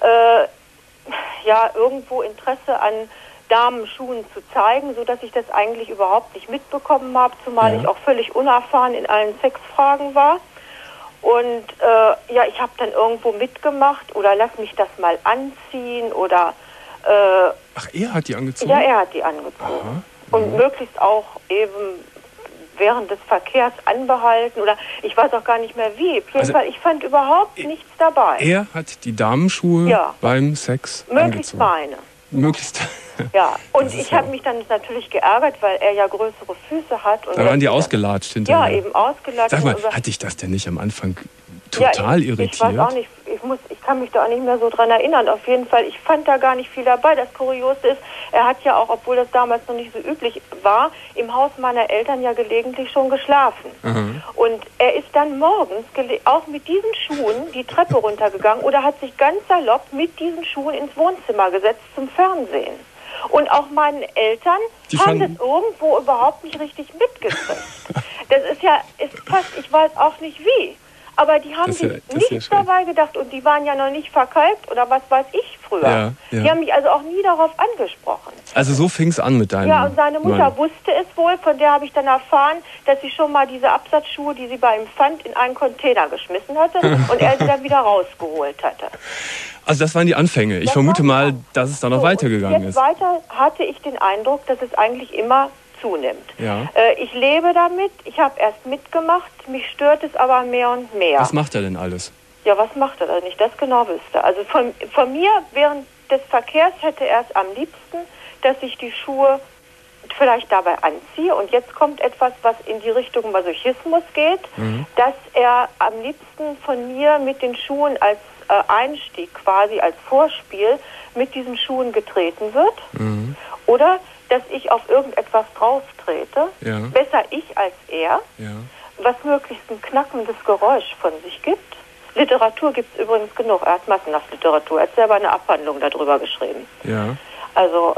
irgendwo Interesse an Damenschuhen zu zeigen, sodass ich das eigentlich überhaupt nicht mitbekommen habe, zumal ich auch völlig unerfahren in allen Sexfragen war. Und ich habe dann irgendwo mitgemacht oder lass mich das mal anziehen oder... Ach, er hat die angezogen? Ja, er hat die angezogen. Aha. Und möglichst auch eben während des Verkehrs anbehalten oder ich weiß auch gar nicht mehr wie. Auf jeden Fall, ich fand überhaupt nichts dabei. Er hat die Damenschuhe beim Sex möglichst angezogen. Möglichst meine. Ja, und ich habe mich dann natürlich geärgert, weil er ja größere Füße hat. Und da waren die ausgelatscht hinterher. Ja, eben ausgelatscht. Sag mal, hat dich das denn nicht am Anfang total irritiert? Ich weiß auch nicht, ich kann mich da auch nicht mehr so dran erinnern. Auf jeden Fall, ich fand da gar nicht viel dabei. Das Kuriose ist, er hat ja auch, obwohl das damals noch nicht so üblich war, im Haus meiner Eltern ja gelegentlich schon geschlafen. Mhm. Und er ist dann morgens auch mit diesen Schuhen die Treppe runtergegangen oder hat sich ganz salopp mit diesen Schuhen ins Wohnzimmer gesetzt zum Fernsehen. Und auch meinen Eltern haben das irgendwo überhaupt nicht richtig mitgekriegt. Das ist fast, ich weiß auch nicht wie. Aber die haben sich nichts dabei gedacht und die waren ja noch nicht verkalkt oder was weiß ich früher. Ja. Die haben mich also auch nie darauf angesprochen. Also so fing es an mit deinem Ja, und seine Mutter wusste es wohl, von der habe ich dann erfahren, dass sie schon mal diese Absatzschuhe, die sie bei ihm fand, in einen Container geschmissen hatte und er sie dann wieder rausgeholt hatte. Also das waren die Anfänge. Ich vermute mal, dass es dann noch weitergegangen ist. Weiter hatte ich den Eindruck, dass es eigentlich immer zunimmt. Ja. Ich lebe damit, ich habe erst mitgemacht, mich stört es aber mehr und mehr. Was macht er denn alles? Ja, was macht er, dass ich das genau wüsste? Also von mir während des Verkehrs hätte er es am liebsten, dass ich die Schuhe vielleicht dabei anziehe. Und jetzt kommt etwas, was in die Richtung Masochismus geht, dass er am liebsten von mir mit den Schuhen als Einstieg quasi, als Vorspiel mit diesen Schuhen getreten wird. Oder dass ich auf irgendetwas drauf trete, besser ich als er, was möglichst ein knackendes Geräusch von sich gibt. Literatur gibt es übrigens genug, er hat massenhaft Literatur, er hat selber eine Abhandlung darüber geschrieben. Ja. Also,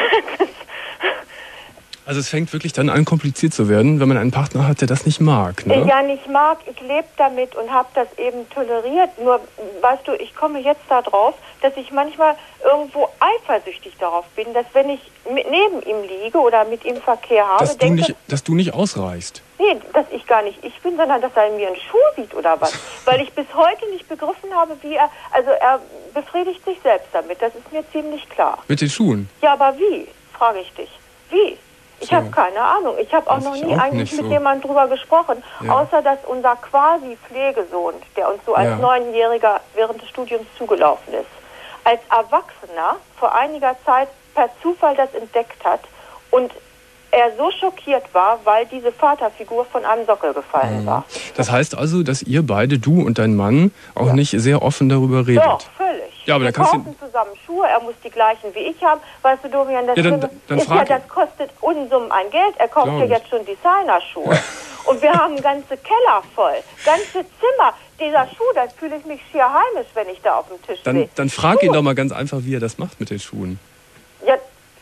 also es fängt wirklich dann an, kompliziert zu werden, wenn man einen Partner hat, der das nicht mag, ne? Ja, nicht mag. Ich lebe damit und habe das eben toleriert. Nur, weißt du, ich komme jetzt da drauf, dass ich manchmal irgendwo eifersüchtig darauf bin, dass wenn ich neben ihm liege oder mit ihm Verkehr habe, dass du nicht ausreichst. Nee, dass ich gar nicht ich bin, sondern dass er in mir einen Schuh sieht oder was. Weil ich bis heute nicht begriffen habe, wie er befriedigt sich selbst damit. Das ist mir ziemlich klar. Mit den Schuhen? Ja, aber wie? Frage ich dich. Wie? Ich habe keine Ahnung. Ich habe auch noch nie eigentlich mit jemandem drüber gesprochen, außer dass unser quasi Pflegesohn, der uns so als 9-Jähriger während des Studiums zugelaufen ist, als Erwachsener vor einiger Zeit per Zufall das entdeckt hat und er so schockiert war, weil diese Vaterfigur von einem Sockel gefallen war. Das heißt also, dass ihr beide, du und dein Mann, auch nicht sehr offen darüber redet? Doch, völlig. Ja, aber wir kaufen zusammen Schuhe, er muss die gleichen wie ich haben. Weißt du, Domian, das, das kostet Unsummen an Geld. Er kauft ja jetzt schon Designerschuhe. Und wir haben ganze Keller voll, ganze Zimmer. Dieser Schuh, da fühle ich mich schier heimisch, wenn ich da auf dem Tisch sehe. Dann frag ihn doch mal ganz einfach, wie er das macht mit den Schuhen. Ja,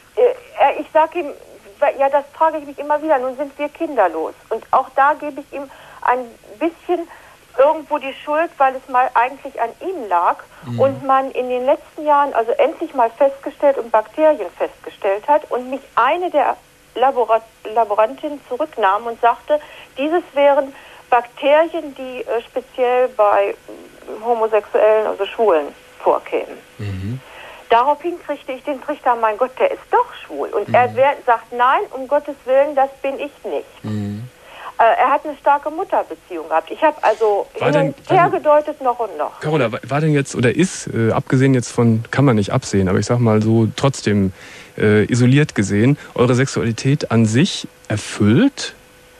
ich sag ihm, ja, das frage ich mich immer wieder. Nun sind wir kinderlos. Und auch da gebe ich ihm ein bisschen irgendwo die Schuld, weil es mal eigentlich an ihm lag und man in den letzten Jahren also endlich mal festgestellt und Bakterien festgestellt hat und mich eine der Laborantinnen zurücknahm und sagte, dieses wären Bakterien, die speziell bei Homosexuellen, also Schwulen, vorkämen. Daraufhin kriegte ich den Trichter, mein Gott, der ist doch schwul. Und er sagt, nein, um Gottes Willen, das bin ich nicht. Er hat eine starke Mutterbeziehung gehabt. Ich habe also hergedeutet noch und noch. Carola, war denn jetzt, oder ist, abgesehen jetzt von, kann man nicht absehen, aber ich sag mal so trotzdem isoliert gesehen, eure Sexualität an sich erfüllt?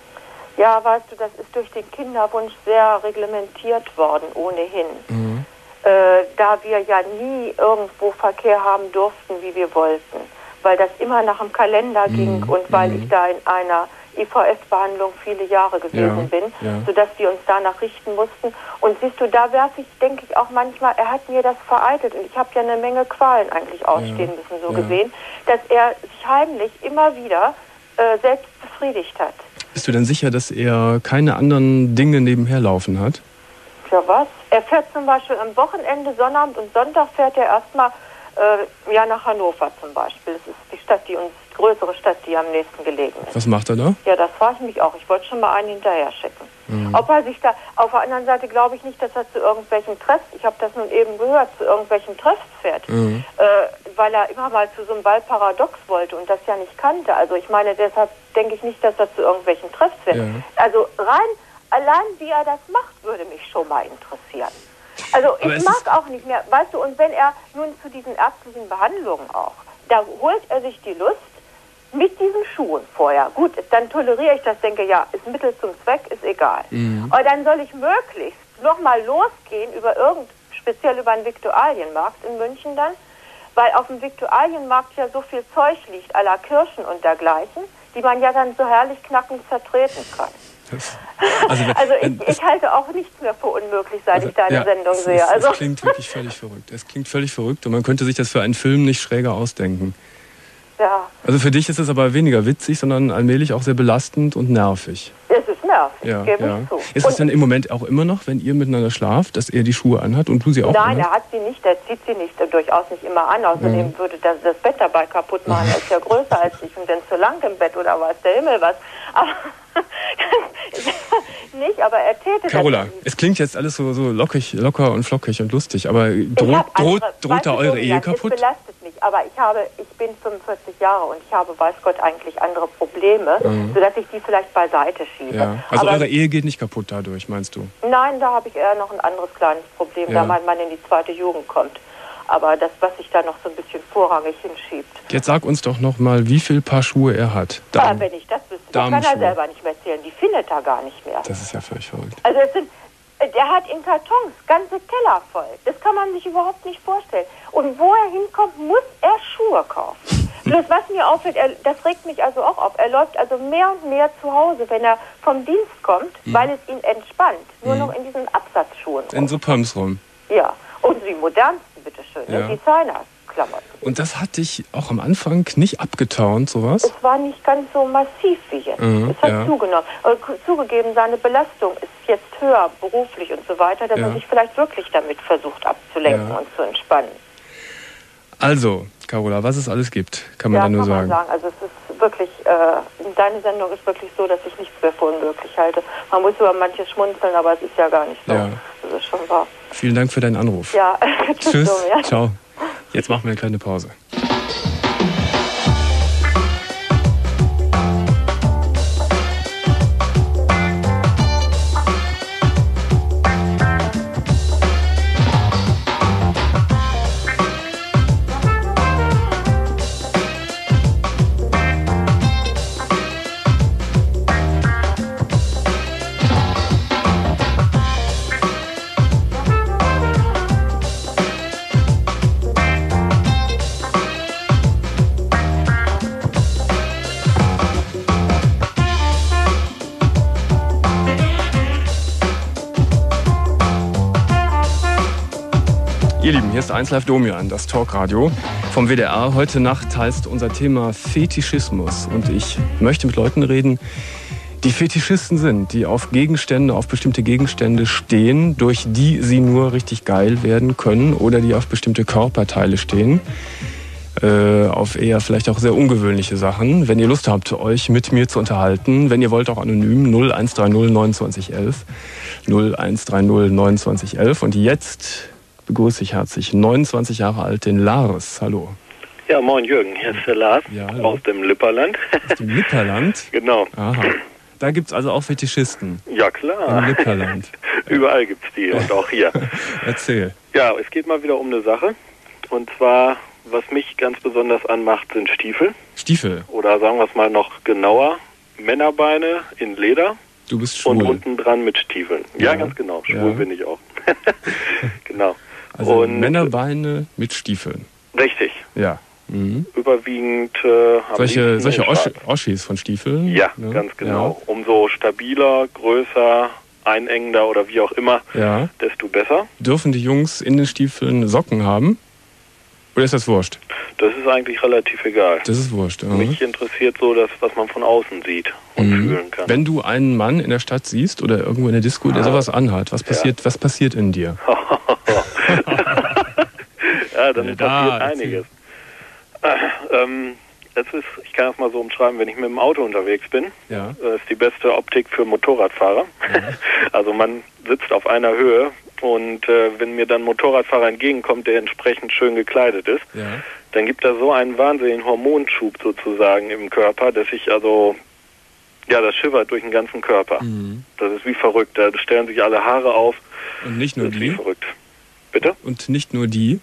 Ja, weißt du, das ist durch den Kinderwunsch sehr reglementiert worden, ohnehin. Da wir ja nie irgendwo Verkehr haben durften, wie wir wollten. Weil das immer nach dem Kalender ging und weil ich da in einer IVF-Behandlung viele Jahre gewesen bin, sodass wir uns danach richten mussten. Und siehst du, da werfe ich, denke ich auch manchmal, er hat mir das vereitelt und ich habe ja eine Menge Qualen eigentlich ausstehen müssen, so gesehen, dass er sich heimlich immer wieder selbst befriedigt hat. Bist du denn sicher, dass er keine anderen Dinge nebenher laufen hat? Ja, was? Er fährt zum Beispiel am Wochenende, Sonnabend und Sonntag fährt er erstmal nach Hannover zum Beispiel. Das ist die Stadt, größere Stadt, die am nächsten gelegen ist. Was macht er da? Ja, das frage ich mich auch. Ich wollte schon mal einen hinterher schicken. Ob er sich da, auf der anderen Seite glaube ich nicht, dass er zu irgendwelchen Treffs, ich habe das nun eben gehört, zu irgendwelchen Treffs fährt, weil er immer mal zu so einem Ballparadox wollte und das ja nicht kannte. Also ich meine, deshalb denke ich nicht, dass er zu irgendwelchen Treffs fährt. Also allein wie er das macht, würde mich schon mal interessieren. Also ich mag auch nicht mehr, weißt du, und wenn er nun zu diesen ärztlichen Behandlungen auch, da holt er sich die Lust mit diesen Schuhen vorher. Gut, dann toleriere ich das, denke, ja, ist Mittel zum Zweck, ist egal. Aber dann soll ich möglichst nochmal losgehen speziell über den Viktualienmarkt in München dann, weil auf dem Viktualienmarkt ja so viel Zeug liegt, à la Kirschen und dergleichen, die man ja dann so herrlich knackend zertreten kann. Also ich halte auch nichts mehr für unmöglich, seit ich deine Sendung sehe. Das klingt wirklich völlig verrückt. Es klingt völlig verrückt und man könnte sich das für einen Film nicht schräger ausdenken. Ja. Also für dich ist es aber weniger witzig, sondern allmählich auch sehr belastend und nervig. Es ist nervig. nervt, gebe ich zu. Ist es denn im Moment auch immer noch, wenn ihr miteinander schlaft, dass er die Schuhe anhat und du sie auch Nein, er hat sie nicht, er zieht sie nicht, durchaus nicht immer an. Außerdem würde das Bett dabei kaputt machen. Er ist ja größer als ich und dann zu lang im Bett oder weiß der Himmel was. Aber nicht, aber er täte Carola, es klingt jetzt alles so locker und flockig und lustig, aber droht da eure Ehe kaputt? Das belastet mich, aber ich bin 45 Jahre und ich habe, weiß Gott, eigentlich andere Probleme, sodass ich die vielleicht beiseite schiebe. Ja. Also aber eure Ehe geht nicht kaputt dadurch, meinst du? Nein, da habe ich eher noch ein anderes kleines Problem, da mein Mann in die zweite Jugend kommt. Aber das, was sich da noch so ein bisschen vorrangig hinschiebt. Jetzt sag uns doch noch mal, wie viel Paar Schuhe er hat. Wenn ich das wüsste, das kann er selber nicht mehr zählen. Die findet er gar nicht mehr. Das ist ja völlig verrückt. Also der hat in Kartons ganze Keller voll. Das kann man sich überhaupt nicht vorstellen. Und wo er hinkommt, muss er Schuhe kaufen. Bloß was mir auffällt, das regt mich also auch auf. Er läuft also mehr und mehr zu Hause, wenn er vom Dienst kommt, weil es ihn entspannt. Nur noch in diesen Absatzschuhen. In so Pumps rum. Ja, und die modernsten, bitteschön, die Designer-Klamotten. Und das hat dich auch am Anfang nicht abgetaunt, sowas? Es war nicht ganz so massiv wie jetzt. Es hat zugenommen. Zugegeben, seine Belastung ist jetzt höher, beruflich und so weiter, dass er sich vielleicht wirklich damit versucht abzulenken und zu entspannen. Also, Carola, was es alles gibt, kann man da nur sagen. Also es ist wirklich, deine Sendung ist wirklich so, dass ich nichts mehr für unmöglich halte. Man muss über manches schmunzeln, aber es ist ja gar nicht so. Ja. Das ist schon wahr. Vielen Dank für deinen Anruf. Ja, tschüss. Ciao. Jetzt machen wir eine kleine Pause. Ihr Lieben, hier ist 1 Live Domian, das Talkradio vom WDR. Heute Nacht heißt unser Thema Fetischismus. Und ich möchte mit Leuten reden, die Fetischisten sind, die auf Gegenstände, auf bestimmte Gegenstände stehen, durch die sie nur richtig geil werden können oder die auf bestimmte Körperteile stehen. Auf eher vielleicht auch sehr ungewöhnliche Sachen. Wenn ihr Lust habt, euch mit mir zu unterhalten, wenn ihr wollt, auch anonym, 0130 2911. 0130 2911. Und jetzt begrüße ich herzlich 29 Jahre alt den Lars. Hallo. Ja, moin Jürgen, hier ist der Lars aus dem Lipperland. Aus dem Lipperland? Genau. Aha. Da gibt es also auch Fetischisten. Ja, klar. Im Lipperland. Überall gibt es die und auch hier. Erzähl. Ja, es geht mal wieder um eine Sache. Und zwar, was mich ganz besonders anmacht, sind Stiefel. Stiefel? Oder sagen wir es mal noch genauer, Männerbeine in Leder. Du bist schwul. Und unten dran mit Stiefeln. Ja, ganz genau. Schwul bin ich auch. Genau. Also und Männerbeine mit Stiefeln. Richtig. Ja. Überwiegend solche Oschis von Stiefeln? Ja, ganz genau. Ja. Umso stabiler, größer, einengender oder wie auch immer, desto besser. Dürfen die Jungs in den Stiefeln Socken haben? Oder ist das wurscht? Das ist eigentlich relativ egal. Das ist wurscht. Mich interessiert so das, was man von außen sieht und fühlen kann. Wenn du einen Mann in der Stadt siehst oder irgendwo in der Disco, der sowas anhat, was passiert in dir? Ja, dann passiert einiges. Ich kann das mal so umschreiben, wenn ich mit dem Auto unterwegs bin, das ist die beste Optik für Motorradfahrer. Ja. Also man sitzt auf einer Höhe und wenn mir dann ein Motorradfahrer entgegenkommt, der entsprechend schön gekleidet ist, dann gibt er so einen wahnsinnigen Hormonschub sozusagen im Körper, dass ich also, das schimmert durch den ganzen Körper. Das ist wie verrückt, da stellen sich alle Haare auf. Und nicht nur das ist die? Wie verrückt. Bitte? Und nicht nur die?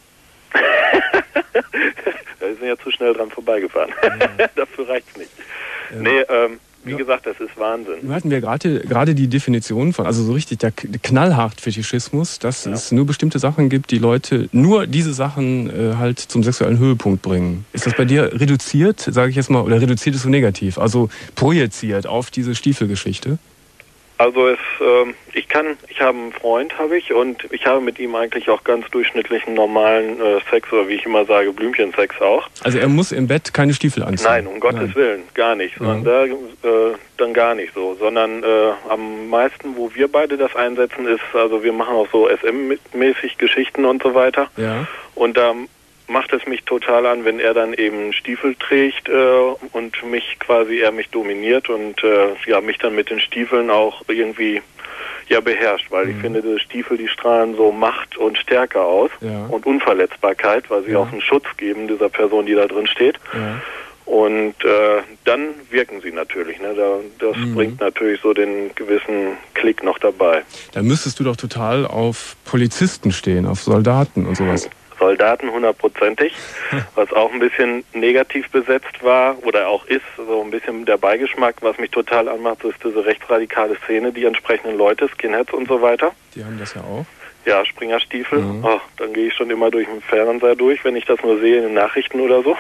Wir sind ja zu schnell dran vorbeigefahren. Ja. Dafür reicht's nicht. Ja. Nee, wie gesagt, das ist Wahnsinn. Nun hatten wir gerade die Definition von, also so richtig der knallhart Fetischismus, dass es nur bestimmte Sachen gibt, die Leute nur diese Sachen halt zum sexuellen Höhepunkt bringen. Ist das bei dir reduziert, sage ich jetzt mal, oder reduziert ist so negativ, also projiziert auf diese Stiefelgeschichte? Also ich habe einen Freund, und ich habe mit ihm eigentlich auch ganz durchschnittlichen, normalen Sex, oder wie ich immer sage, Blümchensex auch. Also er muss im Bett keine Stiefel anziehen? Nein, um Gottes Willen, gar nicht. Sondern dann gar nicht so. Sondern am meisten, wo wir beide das einsetzen, ist, also wir machen auch so SM-mäßig Geschichten und so weiter. Ja. Und da macht es mich total an, wenn er dann eben Stiefel trägt und er mich dominiert und mich dann mit den Stiefeln auch irgendwie beherrscht, weil ich finde, diese Stiefel, die strahlen so Macht und Stärke aus und Unverletzbarkeit, weil sie auch einen Schutz geben dieser Person, die da drin steht. Ja. Und dann wirken sie natürlich. Ne? Das bringt natürlich so den gewissen Klick noch dabei. Da müsstest du doch total auf Polizisten stehen, auf Soldaten und sowas. Soldaten 100%ig, was auch ein bisschen negativ besetzt war oder auch ist, so ein bisschen der Beigeschmack, was mich total anmacht, ist diese rechtsradikale Szene, die entsprechenden Leute, Skinheads und so weiter. Die haben das ja auch. Ja, Springerstiefel. Oh, dann gehe ich schon immer durch den Fernseher durch, wenn ich das nur sehe in den Nachrichten oder so.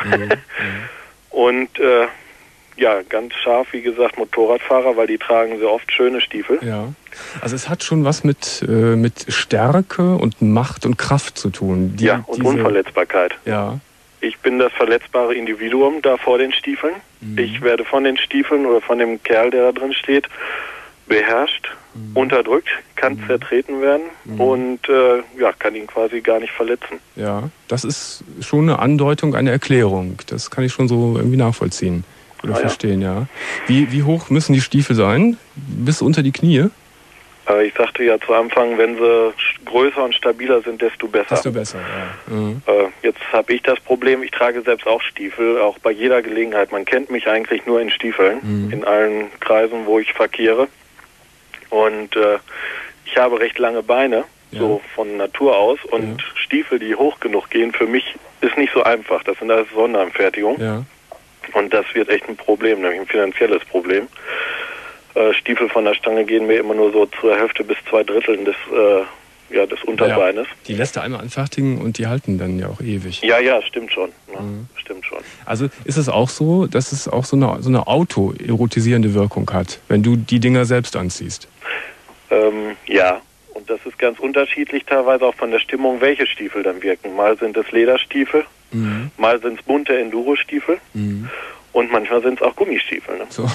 Und ganz scharf, wie gesagt, Motorradfahrer, weil die tragen sehr oft schöne Stiefel. Ja, also es hat schon was mit Stärke und Macht und Kraft zu tun. Und Unverletzbarkeit. Ja. Ich bin das verletzbare Individuum da vor den Stiefeln. Ich werde von den Stiefeln oder von dem Kerl, der da drin steht, beherrscht, unterdrückt, kann zertreten werden und kann ihn quasi gar nicht verletzen. Ja, das ist schon eine Andeutung, eine Erklärung. Das kann ich schon so irgendwie nachvollziehen. Oder verstehen, ja. Wie hoch müssen die Stiefel sein? Bis unter die Knie? Ich sagte ja zu Anfang, wenn sie größer und stabiler sind, desto besser. Desto besser, ja. Mhm. Jetzt habe ich das Problem, ich trage selbst auch Stiefel, auch bei jeder Gelegenheit. Man kennt mich eigentlich nur in Stiefeln, in allen Kreisen, wo ich verkehre. Und ich habe recht lange Beine, so von Natur aus. Und Stiefel, die hoch genug gehen, für mich ist nicht so einfach. Das sind alles Sonderanfertigungen. Ja. Und das wird echt ein Problem, nämlich ein finanzielles Problem. Stiefel von der Stange gehen mir immer nur so zur Hälfte bis 2/3 des Unterbeines. Ja, die lässt du einmal anfertigen und die halten dann ja auch ewig. Ja, stimmt schon. Stimmt schon. Also ist es auch so, dass es auch so eine autoerotisierende Wirkung hat, wenn du die Dinger selbst anziehst? Ja. Und das ist ganz unterschiedlich teilweise auch von der Stimmung, welche Stiefel dann wirken. Mal sind es Lederstiefel, mal sind es bunte Enduro-Stiefel und manchmal sind es auch Gummistiefel. Ne? So.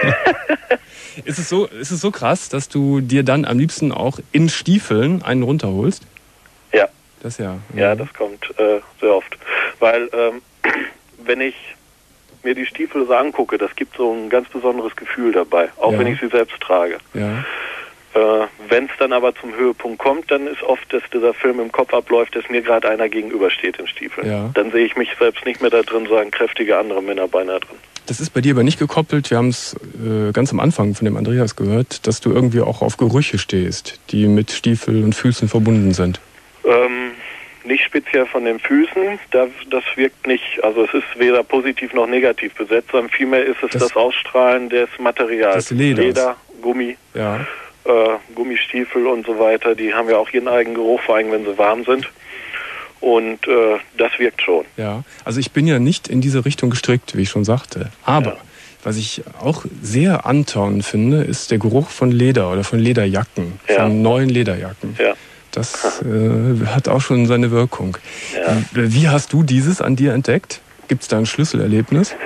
Ist es so krass, dass du dir dann am liebsten auch in Stiefeln einen runterholst? Ja. Das ja. Ja, das kommt sehr oft. Weil wenn ich mir die Stiefel so angucke, das gibt so ein ganz besonderes Gefühl dabei, auch wenn ich sie selbst trage. Ja. Wenn es dann aber zum Höhepunkt kommt, dann ist oft, dass dieser Film im Kopf abläuft, dass mir gerade einer gegenübersteht in Stiefeln. Ja. Dann sehe ich mich selbst nicht mehr da drin, sondern kräftige andere Männerbeine da drin. Das ist bei dir aber nicht gekoppelt. Wir haben es ganz am Anfang von dem Andreas gehört, dass du irgendwie auch auf Gerüche stehst, die mit Stiefel und Füßen verbunden sind. Nicht speziell von den Füßen, das wirkt nicht, also es ist weder positiv noch negativ besetzt, sondern vielmehr ist es das Ausstrahlen des Materials. Des Leders. Leder, Gummi. Ja. Gummistiefel und so weiter, die haben ja auch ihren eigenen Geruch, vor allem wenn sie warm sind. Und das wirkt schon. Ja, also ich bin ja nicht in diese Richtung gestrickt, wie ich schon sagte. Aber was ich auch sehr anturnen finde, ist der Geruch von Leder oder von Lederjacken, von neuen Lederjacken. Ja. Das hat auch schon seine Wirkung. Ja. Wie hast du dieses an dir entdeckt? Gibt es da ein Schlüsselerlebnis?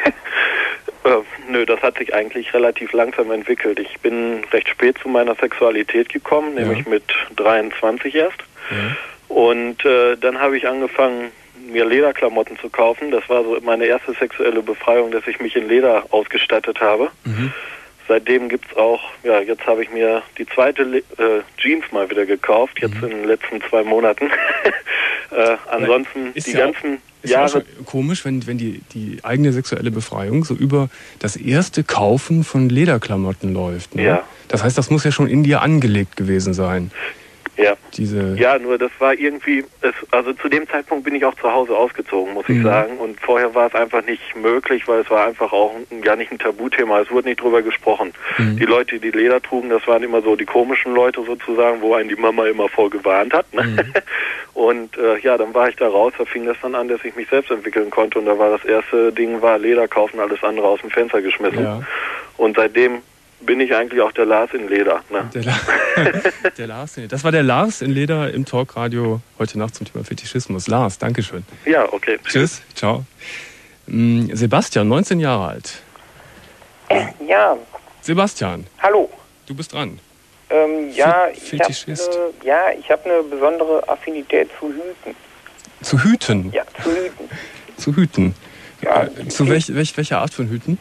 Nö, das hat sich eigentlich relativ langsam entwickelt. Ich bin recht spät zu meiner Sexualität gekommen, nämlich mit 23 erst. Ja. Und dann habe ich angefangen, mir Lederklamotten zu kaufen. Das war so meine erste sexuelle Befreiung, dass ich mich in Leder ausgestattet habe. Seitdem gibt es auch, jetzt habe ich mir die zweite Jeans mal wieder gekauft, jetzt in den letzten 2 Monaten. Ansonsten die ganzen Jahre... Ist ja auch komisch, wenn die eigene sexuelle Befreiung so über das erste Kaufen von Lederklamotten läuft. Ne? Ja. Das heißt, das muss ja schon in dir angelegt gewesen sein. Ja. Ja, nur das war irgendwie, also zu dem Zeitpunkt bin ich auch zu Hause ausgezogen, muss ich sagen. Und vorher war es einfach nicht möglich, weil es war einfach auch nicht ein Tabuthema. Es wurde nicht drüber gesprochen. Die Leute, die Leder trugen, das waren immer so die komischen Leute sozusagen, wo einen die Mama immer vorgewarnt hat. Ne? Und dann war ich da raus, da fing das dann an, dass ich mich selbst entwickeln konnte. Und da war das erste Ding, Leder kaufen, alles andere aus dem Fenster geschmissen. Ja. Und seitdem bin ich eigentlich auch der Lars in Leder. Ne? Der Lars in Leder. Das war der Lars in Leder im Talkradio heute Nacht zum Thema Fetischismus. Lars, Dankeschön. Ja, okay. Tschüss, ciao. Sebastian, 19 Jahre alt. Ja. Sebastian. Hallo. Du bist dran. Ja, Fetischist. Ich habe eine besondere Affinität zu Hüten. Zu Hüten? Ja, zu Hüten. Zu Hüten? Ja, zu welcher Art von Hüten?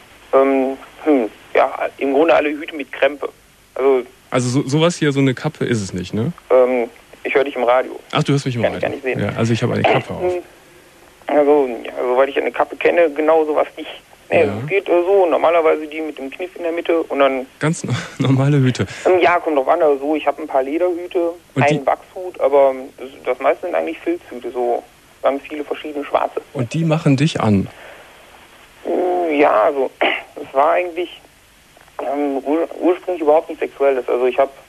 Ja, im Grunde alle Hüte mit Krempe. Also sowas hier, so eine Kappe ist es nicht, ne? Ich höre dich im Radio. Ach, du hörst mich im Radio. Kann ich gar nicht sehen. Ja, also ich habe eine Kappe auf. Soweit ich eine Kappe kenne, genau sowas nicht. Nee, es geht so, normalerweise die mit dem Kniff in der Mitte und dann... Ganz normale Hüte? Ja, kommt drauf an, also ich habe ein paar Lederhüte, einen Wachshut, aber das meiste sind eigentlich Filzhüte, so ganz viele verschiedene schwarze. Und die machen dich an? Ja, also es war eigentlich ursprünglich überhaupt nicht Sexuelles. Also ich habe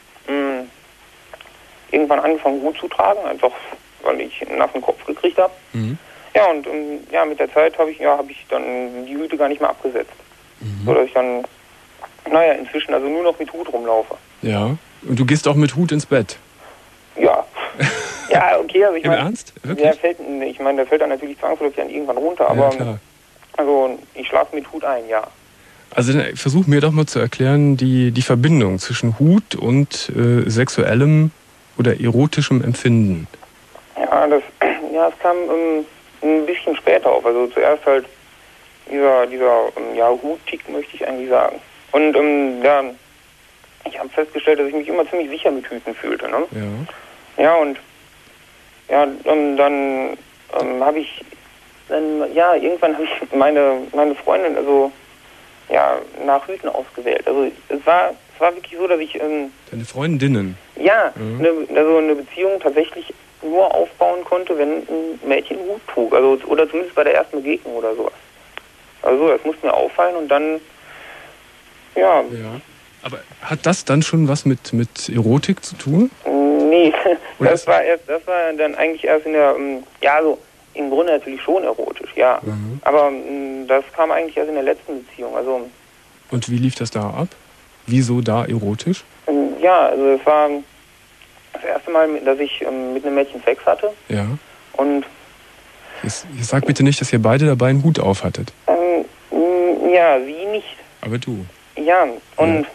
irgendwann angefangen Hut zu tragen, einfach weil ich einen nassen Kopf gekriegt habe. Mhm. Ja, und mit der Zeit habe ich dann die Hüte gar nicht mehr abgesetzt. So dass ich dann, inzwischen also nur noch mit Hut rumlaufe. Ja, und du gehst auch mit Hut ins Bett? Ja. Ja, okay, also ich meine... Im Ernst? Wirklich? Der fällt dann natürlich zwangsläufig dann irgendwann runter, aber klar. Also ich schlafe mit Hut ein, ja. Also dann versuch mir doch mal zu erklären, die Verbindung zwischen Hut und sexuellem oder erotischem Empfinden. Ja, es kam ein bisschen später auf. Also zuerst halt dieser Huttick, möchte ich eigentlich sagen. Und ich habe festgestellt, dass ich mich immer ziemlich sicher mit Hüten fühlte. Ne? Ja. Ja, und dann habe ich irgendwann habe ich meine Freundin nach Hüten ausgewählt. Also es war wirklich so, dass ich Deine Freundinnen? Ja, eine Beziehung tatsächlich nur aufbauen konnte, wenn ein Mädchen einen Hut trug. Also, oder zumindest bei der ersten Begegnung oder sowas. Also das musste mir auffallen und dann ja. Aber hat das dann schon was mit Erotik zu tun? Nee, das war dann eigentlich erst in der im Grunde natürlich schon erotisch, ja. Mhm. Aber das kam eigentlich erst in der letzten Beziehung. Also. Und wie lief das da ab? Wieso da erotisch? Ja, also es war das erste Mal, dass ich mit einem Mädchen Sex hatte. Ja. Und jetzt sag bitte nicht, dass ihr beide dabei einen Hut auf hattet. Ja, sie nicht. Aber du. Ja, und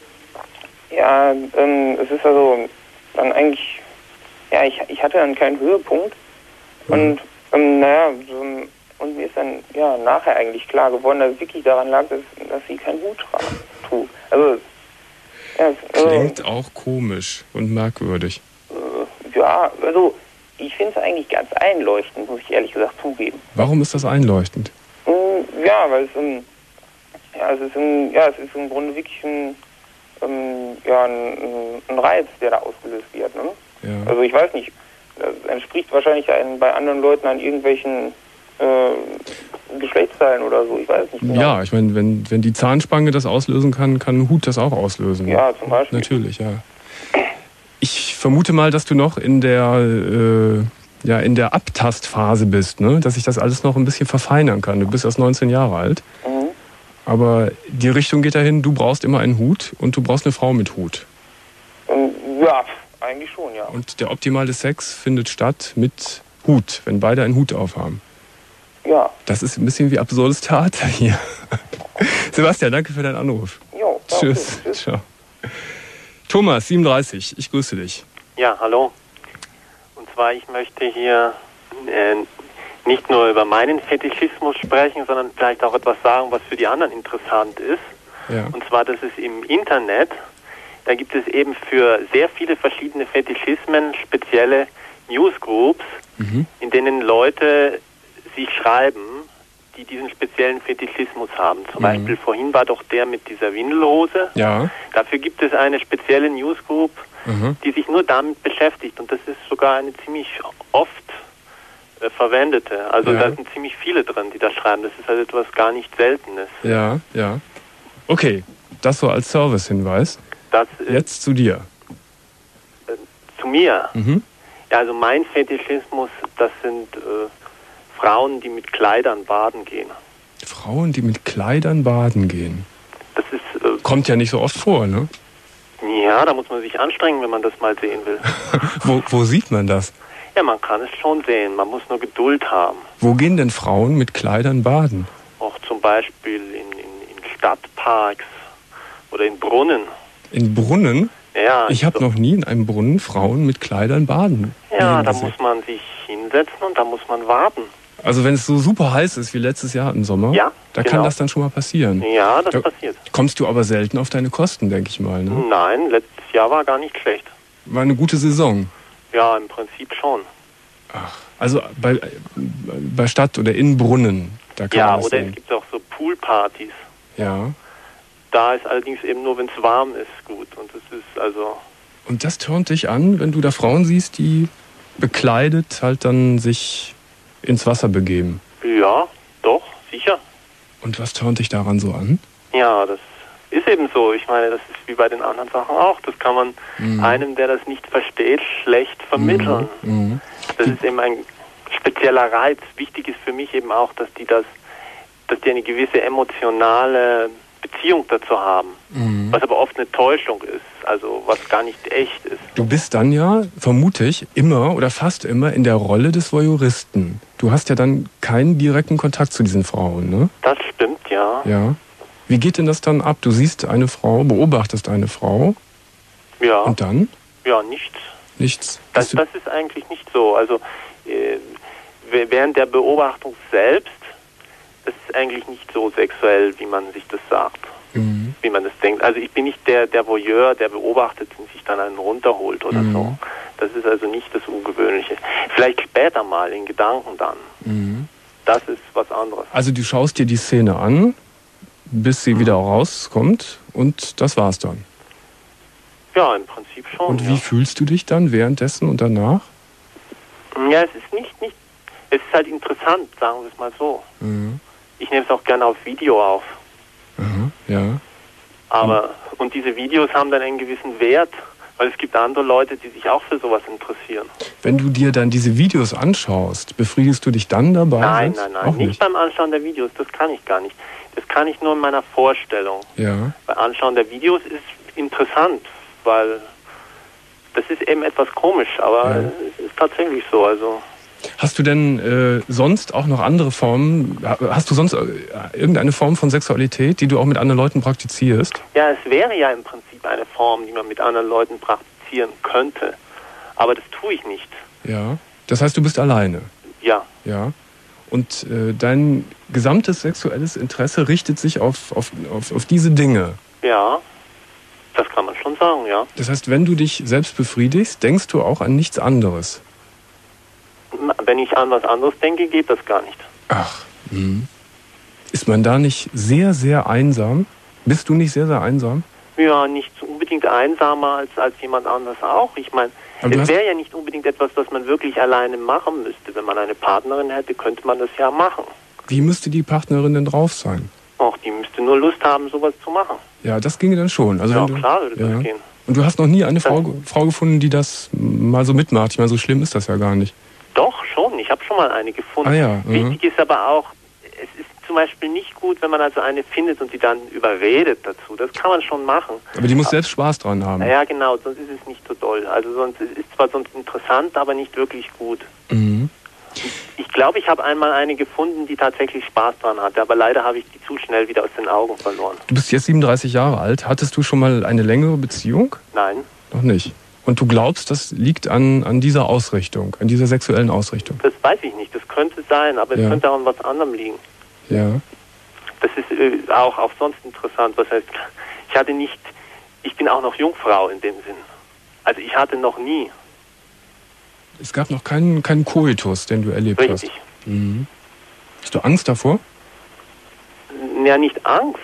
es ist also dann eigentlich, ich hatte dann keinen Höhepunkt. Und und mir ist dann nachher eigentlich klar geworden, dass es wirklich daran lag, dass sie keinen Hut trug. Also, klingt auch komisch und merkwürdig. Also ich finde es eigentlich ganz einleuchtend, muss ich ehrlich gesagt zugeben. Warum ist das einleuchtend? Weil es ist im Grunde wirklich ein Reiz, der da ausgelöst wird. Ne? Ja. Also ich weiß nicht, das entspricht wahrscheinlich bei anderen Leuten an irgendwelchen Geschlechtsteilen oder so, ich weiß nicht genau. Ja, ich meine, wenn die Zahnspange das auslösen kann ein Hut das auch auslösen. Ja, zum Beispiel. Natürlich, ja. Ich vermute mal, dass du noch in der Abtastphase bist, ne? Dass sich das alles noch ein bisschen verfeinern kann. Du bist erst 19 Jahre alt. Mhm. Aber die Richtung geht dahin, du brauchst immer einen Hut und du brauchst eine Frau mit Hut. Ja, eigentlich schon, ja. Und der optimale Sex findet statt mit Hut, wenn beide einen Hut aufhaben. Ja. Das ist ein bisschen wie absurdes Theater hier. Sebastian, danke für deinen Anruf. Jo, Tschüss. Ciao. Thomas, 37, ich grüße dich. Ja, hallo. Und zwar, ich möchte hier nicht nur über meinen Fetischismus sprechen, sondern vielleicht auch etwas sagen, was für die anderen interessant ist. Ja. Und zwar, dass es im Internet, da gibt es eben für sehr viele verschiedene Fetischismen spezielle Newsgroups, in denen Leute sich schreiben, die diesen speziellen Fetischismus haben. Zum Beispiel vorhin war doch der mit dieser Windelhose. Ja. Dafür gibt es eine spezielle Newsgroup, die sich nur damit beschäftigt. Und das ist sogar eine ziemlich oft verwendete. Also da sind ziemlich viele drin, die da schreiben. Das ist halt etwas gar nicht Seltenes. Ja, ja. Okay, das so als Service-Hinweis. Jetzt zu dir. Zu mir? Ja, also mein Fetischismus, das sind Frauen, die mit Kleidern baden gehen. Frauen, die mit Kleidern baden gehen? Das ist kommt ja nicht so oft vor, ne? Ja, da muss man sich anstrengen, wenn man das mal sehen will. Wo sieht man das? Ja, man kann es schon sehen, man muss nur Geduld haben. Wo gehen denn Frauen mit Kleidern baden? Auch zum Beispiel in Stadtparks oder in Brunnen. In Brunnen? Ja. Ich habe noch nie in einem Brunnen Frauen mit Kleidern baden. Ja, da muss man sich hinsetzen und da muss man warten. Also wenn es so super heiß ist wie letztes Jahr im Sommer, da kann das dann schon mal passieren. Ja, das passiert. Kommst du aber selten auf deine Kosten, denke ich mal, ne? Nein, letztes Jahr war gar nicht schlecht. War eine gute Saison? Ja, im Prinzip schon. Ach, also bei Stadt oder in Brunnen, da kann man das oder sehen. Es gibt auch so Poolpartys. Ja. Da ist allerdings eben nur, wenn es warm ist, gut. Und das ist also... Und das turnt dich an, wenn du da Frauen siehst, die bekleidet halt dann sich ins Wasser begeben? Ja, doch, sicher. Und was turnt dich daran so an? Ja, das ist eben so. Ich meine, das ist wie bei den anderen Sachen auch. Das kann man einem, der das nicht versteht, schlecht vermitteln. Das ist eben ein spezieller Reiz. Wichtig ist für mich eben auch, dass die eine gewisse emotionale Beziehung dazu haben. Was aber oft eine Täuschung ist, also was gar nicht echt ist. Du bist dann ja, vermute ich, immer oder fast immer in der Rolle des Voyeuristen. Du hast ja dann keinen direkten Kontakt zu diesen Frauen, ne? Das stimmt, ja. Ja. Wie geht denn das dann ab? Du siehst eine Frau, beobachtest eine Frau. Ja. Und dann? Ja, nichts. Nichts? Das ist eigentlich nicht so. Also während der Beobachtung selbst, das ist eigentlich nicht so sexuell, wie man sich das sagt, wie man das denkt. Also ich bin nicht der Voyeur, der beobachtet und sich dann einen runterholt oder so. Das ist also nicht das Ungewöhnliche. Vielleicht später mal, in Gedanken dann. Das ist was anderes. Also du schaust dir die Szene an, bis sie wieder rauskommt und das war's dann? Ja, im Prinzip schon. Und wie fühlst du dich dann währenddessen und danach? Ja, es ist nicht, es ist halt interessant, sagen wir es mal so. Ich nehme es auch gerne auf Video auf. Ja. Aber, und diese Videos haben dann einen gewissen Wert, weil es gibt andere Leute, die sich auch für sowas interessieren. Wenn du dir dann diese Videos anschaust, befriedigst du dich dann dabei? Nein, nicht beim Anschauen der Videos, das kann ich gar nicht. Das kann ich nur in meiner Vorstellung. Ja. Bei Anschauen der Videos ist interessant, weil das ist eben etwas komisch, aber es ist tatsächlich so, also... Hast du denn sonst auch noch andere Formen, hast du sonst irgendeine Form von Sexualität, die du auch mit anderen Leuten praktizierst? Ja, es wäre ja im Prinzip eine Form, die man mit anderen Leuten praktizieren könnte, aber das tue ich nicht. Ja, das heißt, du bist alleine? Ja. Ja. Und dein gesamtes sexuelles Interesse richtet sich auf diese Dinge? Ja, das kann man schon sagen, ja. Das heißt, wenn du dich selbst befriedigst, denkst du auch an nichts anderes? Wenn ich an was anderes denke, geht das gar nicht. Ach, ist man da nicht sehr, sehr einsam? Bist du nicht sehr, sehr einsam? Ja, nicht unbedingt einsamer als jemand anderes auch. Ich meine, es wäre ja nicht unbedingt etwas, das man wirklich alleine machen müsste. Wenn man eine Partnerin hätte, könnte man das ja machen. Wie müsste die Partnerin denn drauf sein? Ach, die müsste nur Lust haben, sowas zu machen. Ja, das ginge dann schon. Also ja, klar würde das gehen. Und du hast noch nie eine Frau gefunden, die das mal so mitmacht? Ich meine, so schlimm ist das ja gar nicht. Doch, schon. Ich habe schon mal eine gefunden. Ah, ja. Wichtig ist aber auch, es ist zum Beispiel nicht gut, wenn man also eine findet und die dann überredet dazu. Das kann man schon machen. Aber die muss selbst Spaß dran haben. Ja, genau, sonst ist es nicht so doll. Also sonst ist zwar sonst interessant, aber nicht wirklich gut. Ich glaube, ich habe einmal eine gefunden, die tatsächlich Spaß dran hatte, aber leider habe ich die zu schnell wieder aus den Augen verloren. Du bist jetzt 37 Jahre alt. Hattest du schon mal eine längere Beziehung? Nein. Noch nicht. Und du glaubst, das liegt an dieser Ausrichtung, an dieser sexuellen Ausrichtung? Das weiß ich nicht. Das könnte sein, aber es könnte auch an was anderem liegen. Ja. Das ist auch sonst interessant. Was heißt, ich bin auch noch Jungfrau in dem Sinn. Also ich hatte noch nie. Es gab noch keinen Koitus, den du erlebt hast. Richtig. Hast du Angst davor? Ja, nicht Angst.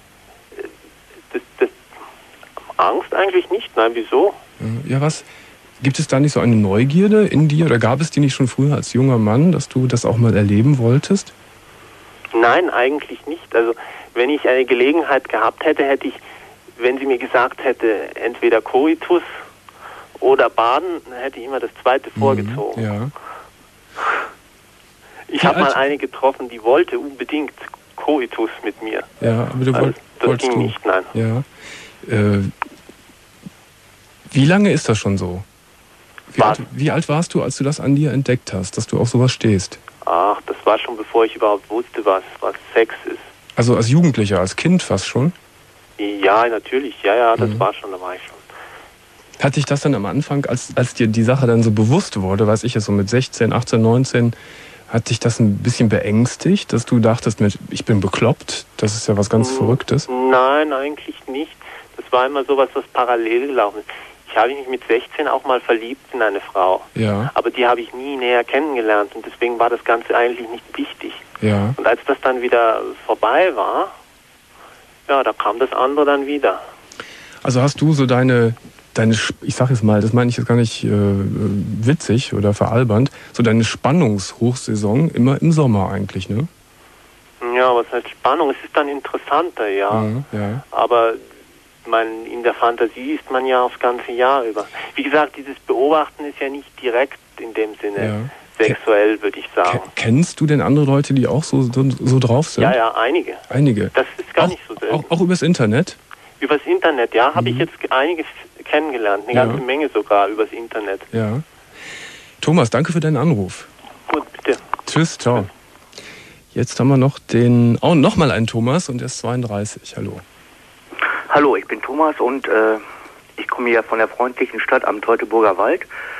Angst eigentlich nicht. Nein, wieso? Ja, was? Gibt es da nicht so eine Neugierde in dir? Oder gab es die nicht schon früher als junger Mann, dass du das auch mal erleben wolltest? Nein, eigentlich nicht. Also wenn ich eine Gelegenheit gehabt hätte, hätte ich, wenn sie mir gesagt hätte, entweder Koitus oder Baden, hätte ich immer das zweite vorgezogen. Ja. Ich habe mal eine getroffen, die wollte unbedingt Koitus mit mir. Ja, aber das ging nicht, nein. Ja. Wie lange ist das schon so? Wie alt warst du, als du das an dir entdeckt hast, dass du auf sowas stehst? Ach, das war schon bevor ich überhaupt wusste, was Sex ist. Also als Jugendlicher, als Kind fast schon? Ja, natürlich. Ja, das war schon, da war ich schon. Hat dich das dann am Anfang, als dir die Sache dann so bewusst wurde, weiß ich jetzt so mit 16, 18, 19, hat dich das ein bisschen beängstigt, dass du dachtest, ich bin bekloppt, das ist ja was ganz Verrücktes? Nein, eigentlich nicht. Das war immer sowas, was parallel gelaufen ist. Ich habe mich mit 16 auch mal verliebt in eine Frau. Ja. Aber die habe ich nie näher kennengelernt und deswegen war das Ganze eigentlich nicht wichtig. Ja. Und als das dann wieder vorbei war, ja, da kam das andere dann wieder. Also hast du so deine, ich sag jetzt mal, das meine ich jetzt gar nicht witzig oder veralbernd, so deine Spannungshochsaison immer im Sommer eigentlich, ne? Ja, was heißt Spannung? Es ist dann interessanter, ja. Aber in der Fantasie ist man ja aufs ganze Jahr über. Wie gesagt, dieses Beobachten ist ja nicht direkt in dem Sinne sexuell, würde ich sagen. Kennst du denn andere Leute, die auch so drauf sind? Ja, einige. Einige? Das ist gar nicht so selten. Auch übers Internet? Übers Internet, ja, habe ich jetzt einige kennengelernt. Eine ganze Menge sogar übers Internet. Ja. Thomas, danke für deinen Anruf. Gut, bitte. Tschüss, ciao. Jetzt haben wir noch mal einen Thomas und der ist 32. Hallo. Hallo, ich bin Thomas und ich komme hier von der freundlichen Stadt am Teutoburger Wald.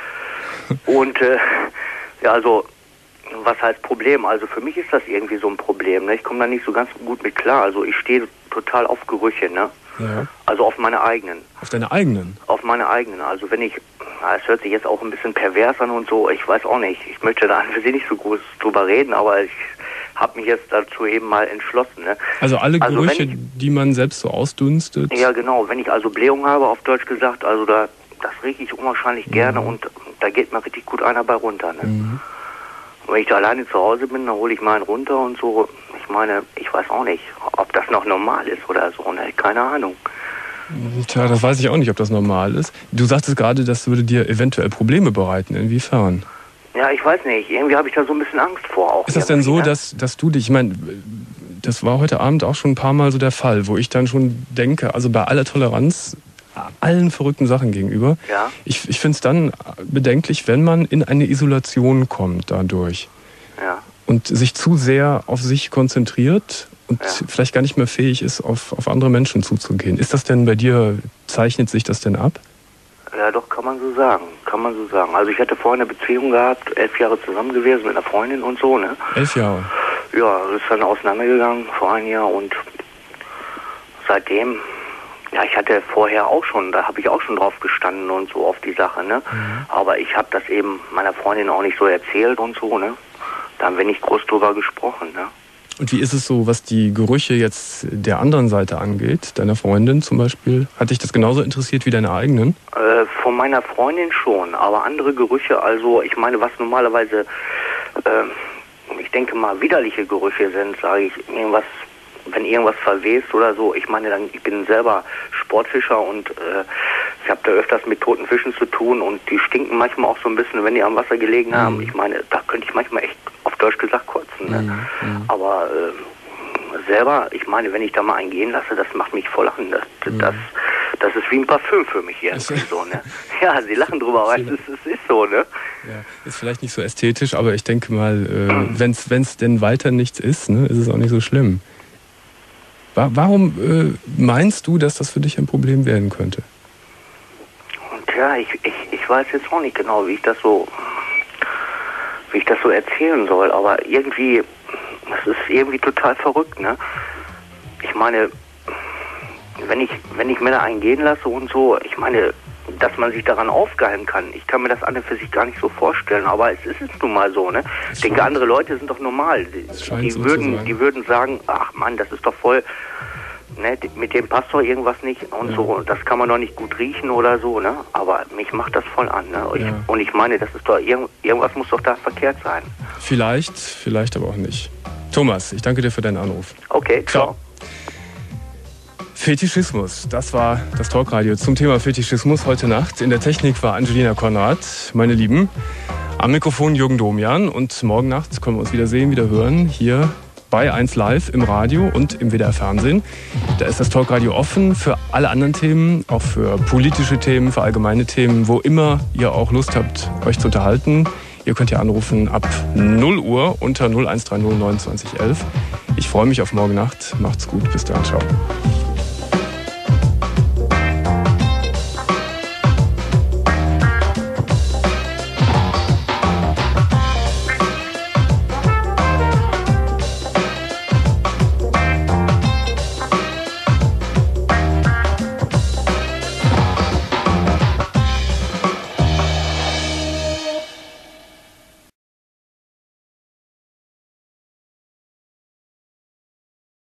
Und also, was heißt Problem? Also für mich ist das irgendwie so ein Problem. Ne? Ich komme da nicht so ganz gut mit klar. Also ich stehe total auf Gerüche, ne? Ja. Also auf meine eigenen. Auf deine eigenen? Auf meine eigenen. Also wenn ich, es hört sich jetzt auch ein bisschen pervers an und so, ich weiß auch nicht. Ich möchte da an für Sie nicht so groß drüber reden, aber ich habe mich jetzt dazu eben mal entschlossen. Ne? Also alle Gerüche, die man selbst so ausdünstet? Ja, genau. Wenn ich also Blähung habe, auf Deutsch gesagt, also das rieche ich unwahrscheinlich gerne und da geht mir richtig gut einer bei runter. Ne? Und wenn ich da alleine zu Hause bin, dann hole ich mal einen runter und so. Ich meine, ich weiß auch nicht, ob das noch normal ist oder so. Ne? Keine Ahnung. Tja, das weiß ich auch nicht, ob das normal ist. Du sagtest gerade, das würde dir eventuell Probleme bereiten. Inwiefern? Ja, ich weiß nicht. Irgendwie habe ich da so ein bisschen Angst vor. Auch ist das denn so, dass du dich, ich meine, das war heute Abend auch schon ein paar Mal so der Fall, wo ich dann schon denke, also bei aller Toleranz allen verrückten Sachen gegenüber, ich finde es dann bedenklich, wenn man in eine Isolation kommt dadurch und sich zu sehr auf sich konzentriert und vielleicht gar nicht mehr fähig ist, auf andere Menschen zuzugehen. Ist das denn bei dir, zeichnet sich das denn ab? Ja, doch, kann man so sagen. Also ich hatte vorher eine Beziehung gehabt, 11 Jahre zusammen gewesen mit einer Freundin und so, ne? 11 Jahre? Ja, das ist dann auseinandergegangen vor einem Jahr und seitdem, ja, ich hatte vorher auch schon, da habe ich auch schon drauf gestanden und so auf die Sache, ne? Aber ich habe das eben meiner Freundin auch nicht so erzählt und so, ne? Da haben wir nicht groß drüber gesprochen, ne? Und wie ist es so, was die Gerüche jetzt der anderen Seite angeht, deiner Freundin zum Beispiel? Hat dich das genauso interessiert wie deine eigenen? Von meiner Freundin schon, aber andere Gerüche, also ich meine, was normalerweise, ich denke mal, widerliche Gerüche sind, sage ich, wenn irgendwas verwest oder so. Ich meine, ich bin selber Sportfischer und ich habe da öfters mit toten Fischen zu tun und die stinken manchmal auch so ein bisschen, wenn die am Wasser gelegen haben. Ich meine, da könnte ich manchmal echt auf Deutsch gesagt kotzen. Ne? Aber selber, ich meine, wenn ich da mal einen gehen lasse, das macht mich voll an. Das ist wie ein Parfüm für mich irgendwie so, ne? Ja, sie lachen drüber, aber es ist so, ne? Ja, ist vielleicht nicht so ästhetisch, aber ich denke mal, wenn es denn weiter nichts ist, ne, ist es auch nicht so schlimm. Warum meinst du, dass das für dich ein Problem werden könnte? Und ja, ich weiß jetzt auch nicht genau, wie ich das so erzählen soll, aber irgendwie, das ist irgendwie total verrückt, ne? Ich meine, wenn ich mir da einen gehen lasse und so, ich meine, dass man sich daran aufgeilen kann. Ich kann mir das an und für sich gar nicht so vorstellen, aber es ist nun mal so, ne? Ich denke, andere Leute sind doch normal. Die würden sagen, ach Mann, das ist doch voll, ne, mit dem passt doch irgendwas nicht und so, das kann man doch nicht gut riechen oder so, ne? Aber mich macht das voll an, ne? Und ich meine, das ist doch irgendwas muss doch da verkehrt sein. Vielleicht aber auch nicht. Thomas, ich danke dir für deinen Anruf. Okay, ciao. Fetischismus, das war das Talkradio zum Thema Fetischismus heute Nacht. In der Technik war Angelina Konrad, meine Lieben. Am Mikrofon Jürgen Domian und morgen Nacht können wir uns wieder sehen, wieder hören, hier bei 1 Live im Radio und im WDR Fernsehen. Da ist das Talkradio offen für alle anderen Themen, auch für politische Themen, für allgemeine Themen, wo immer ihr auch Lust habt, euch zu unterhalten. Ihr könnt ja anrufen ab 0 Uhr unter 0130 29 11. Ich freue mich auf morgen Nacht. Macht's gut. Bis dann. Ciao.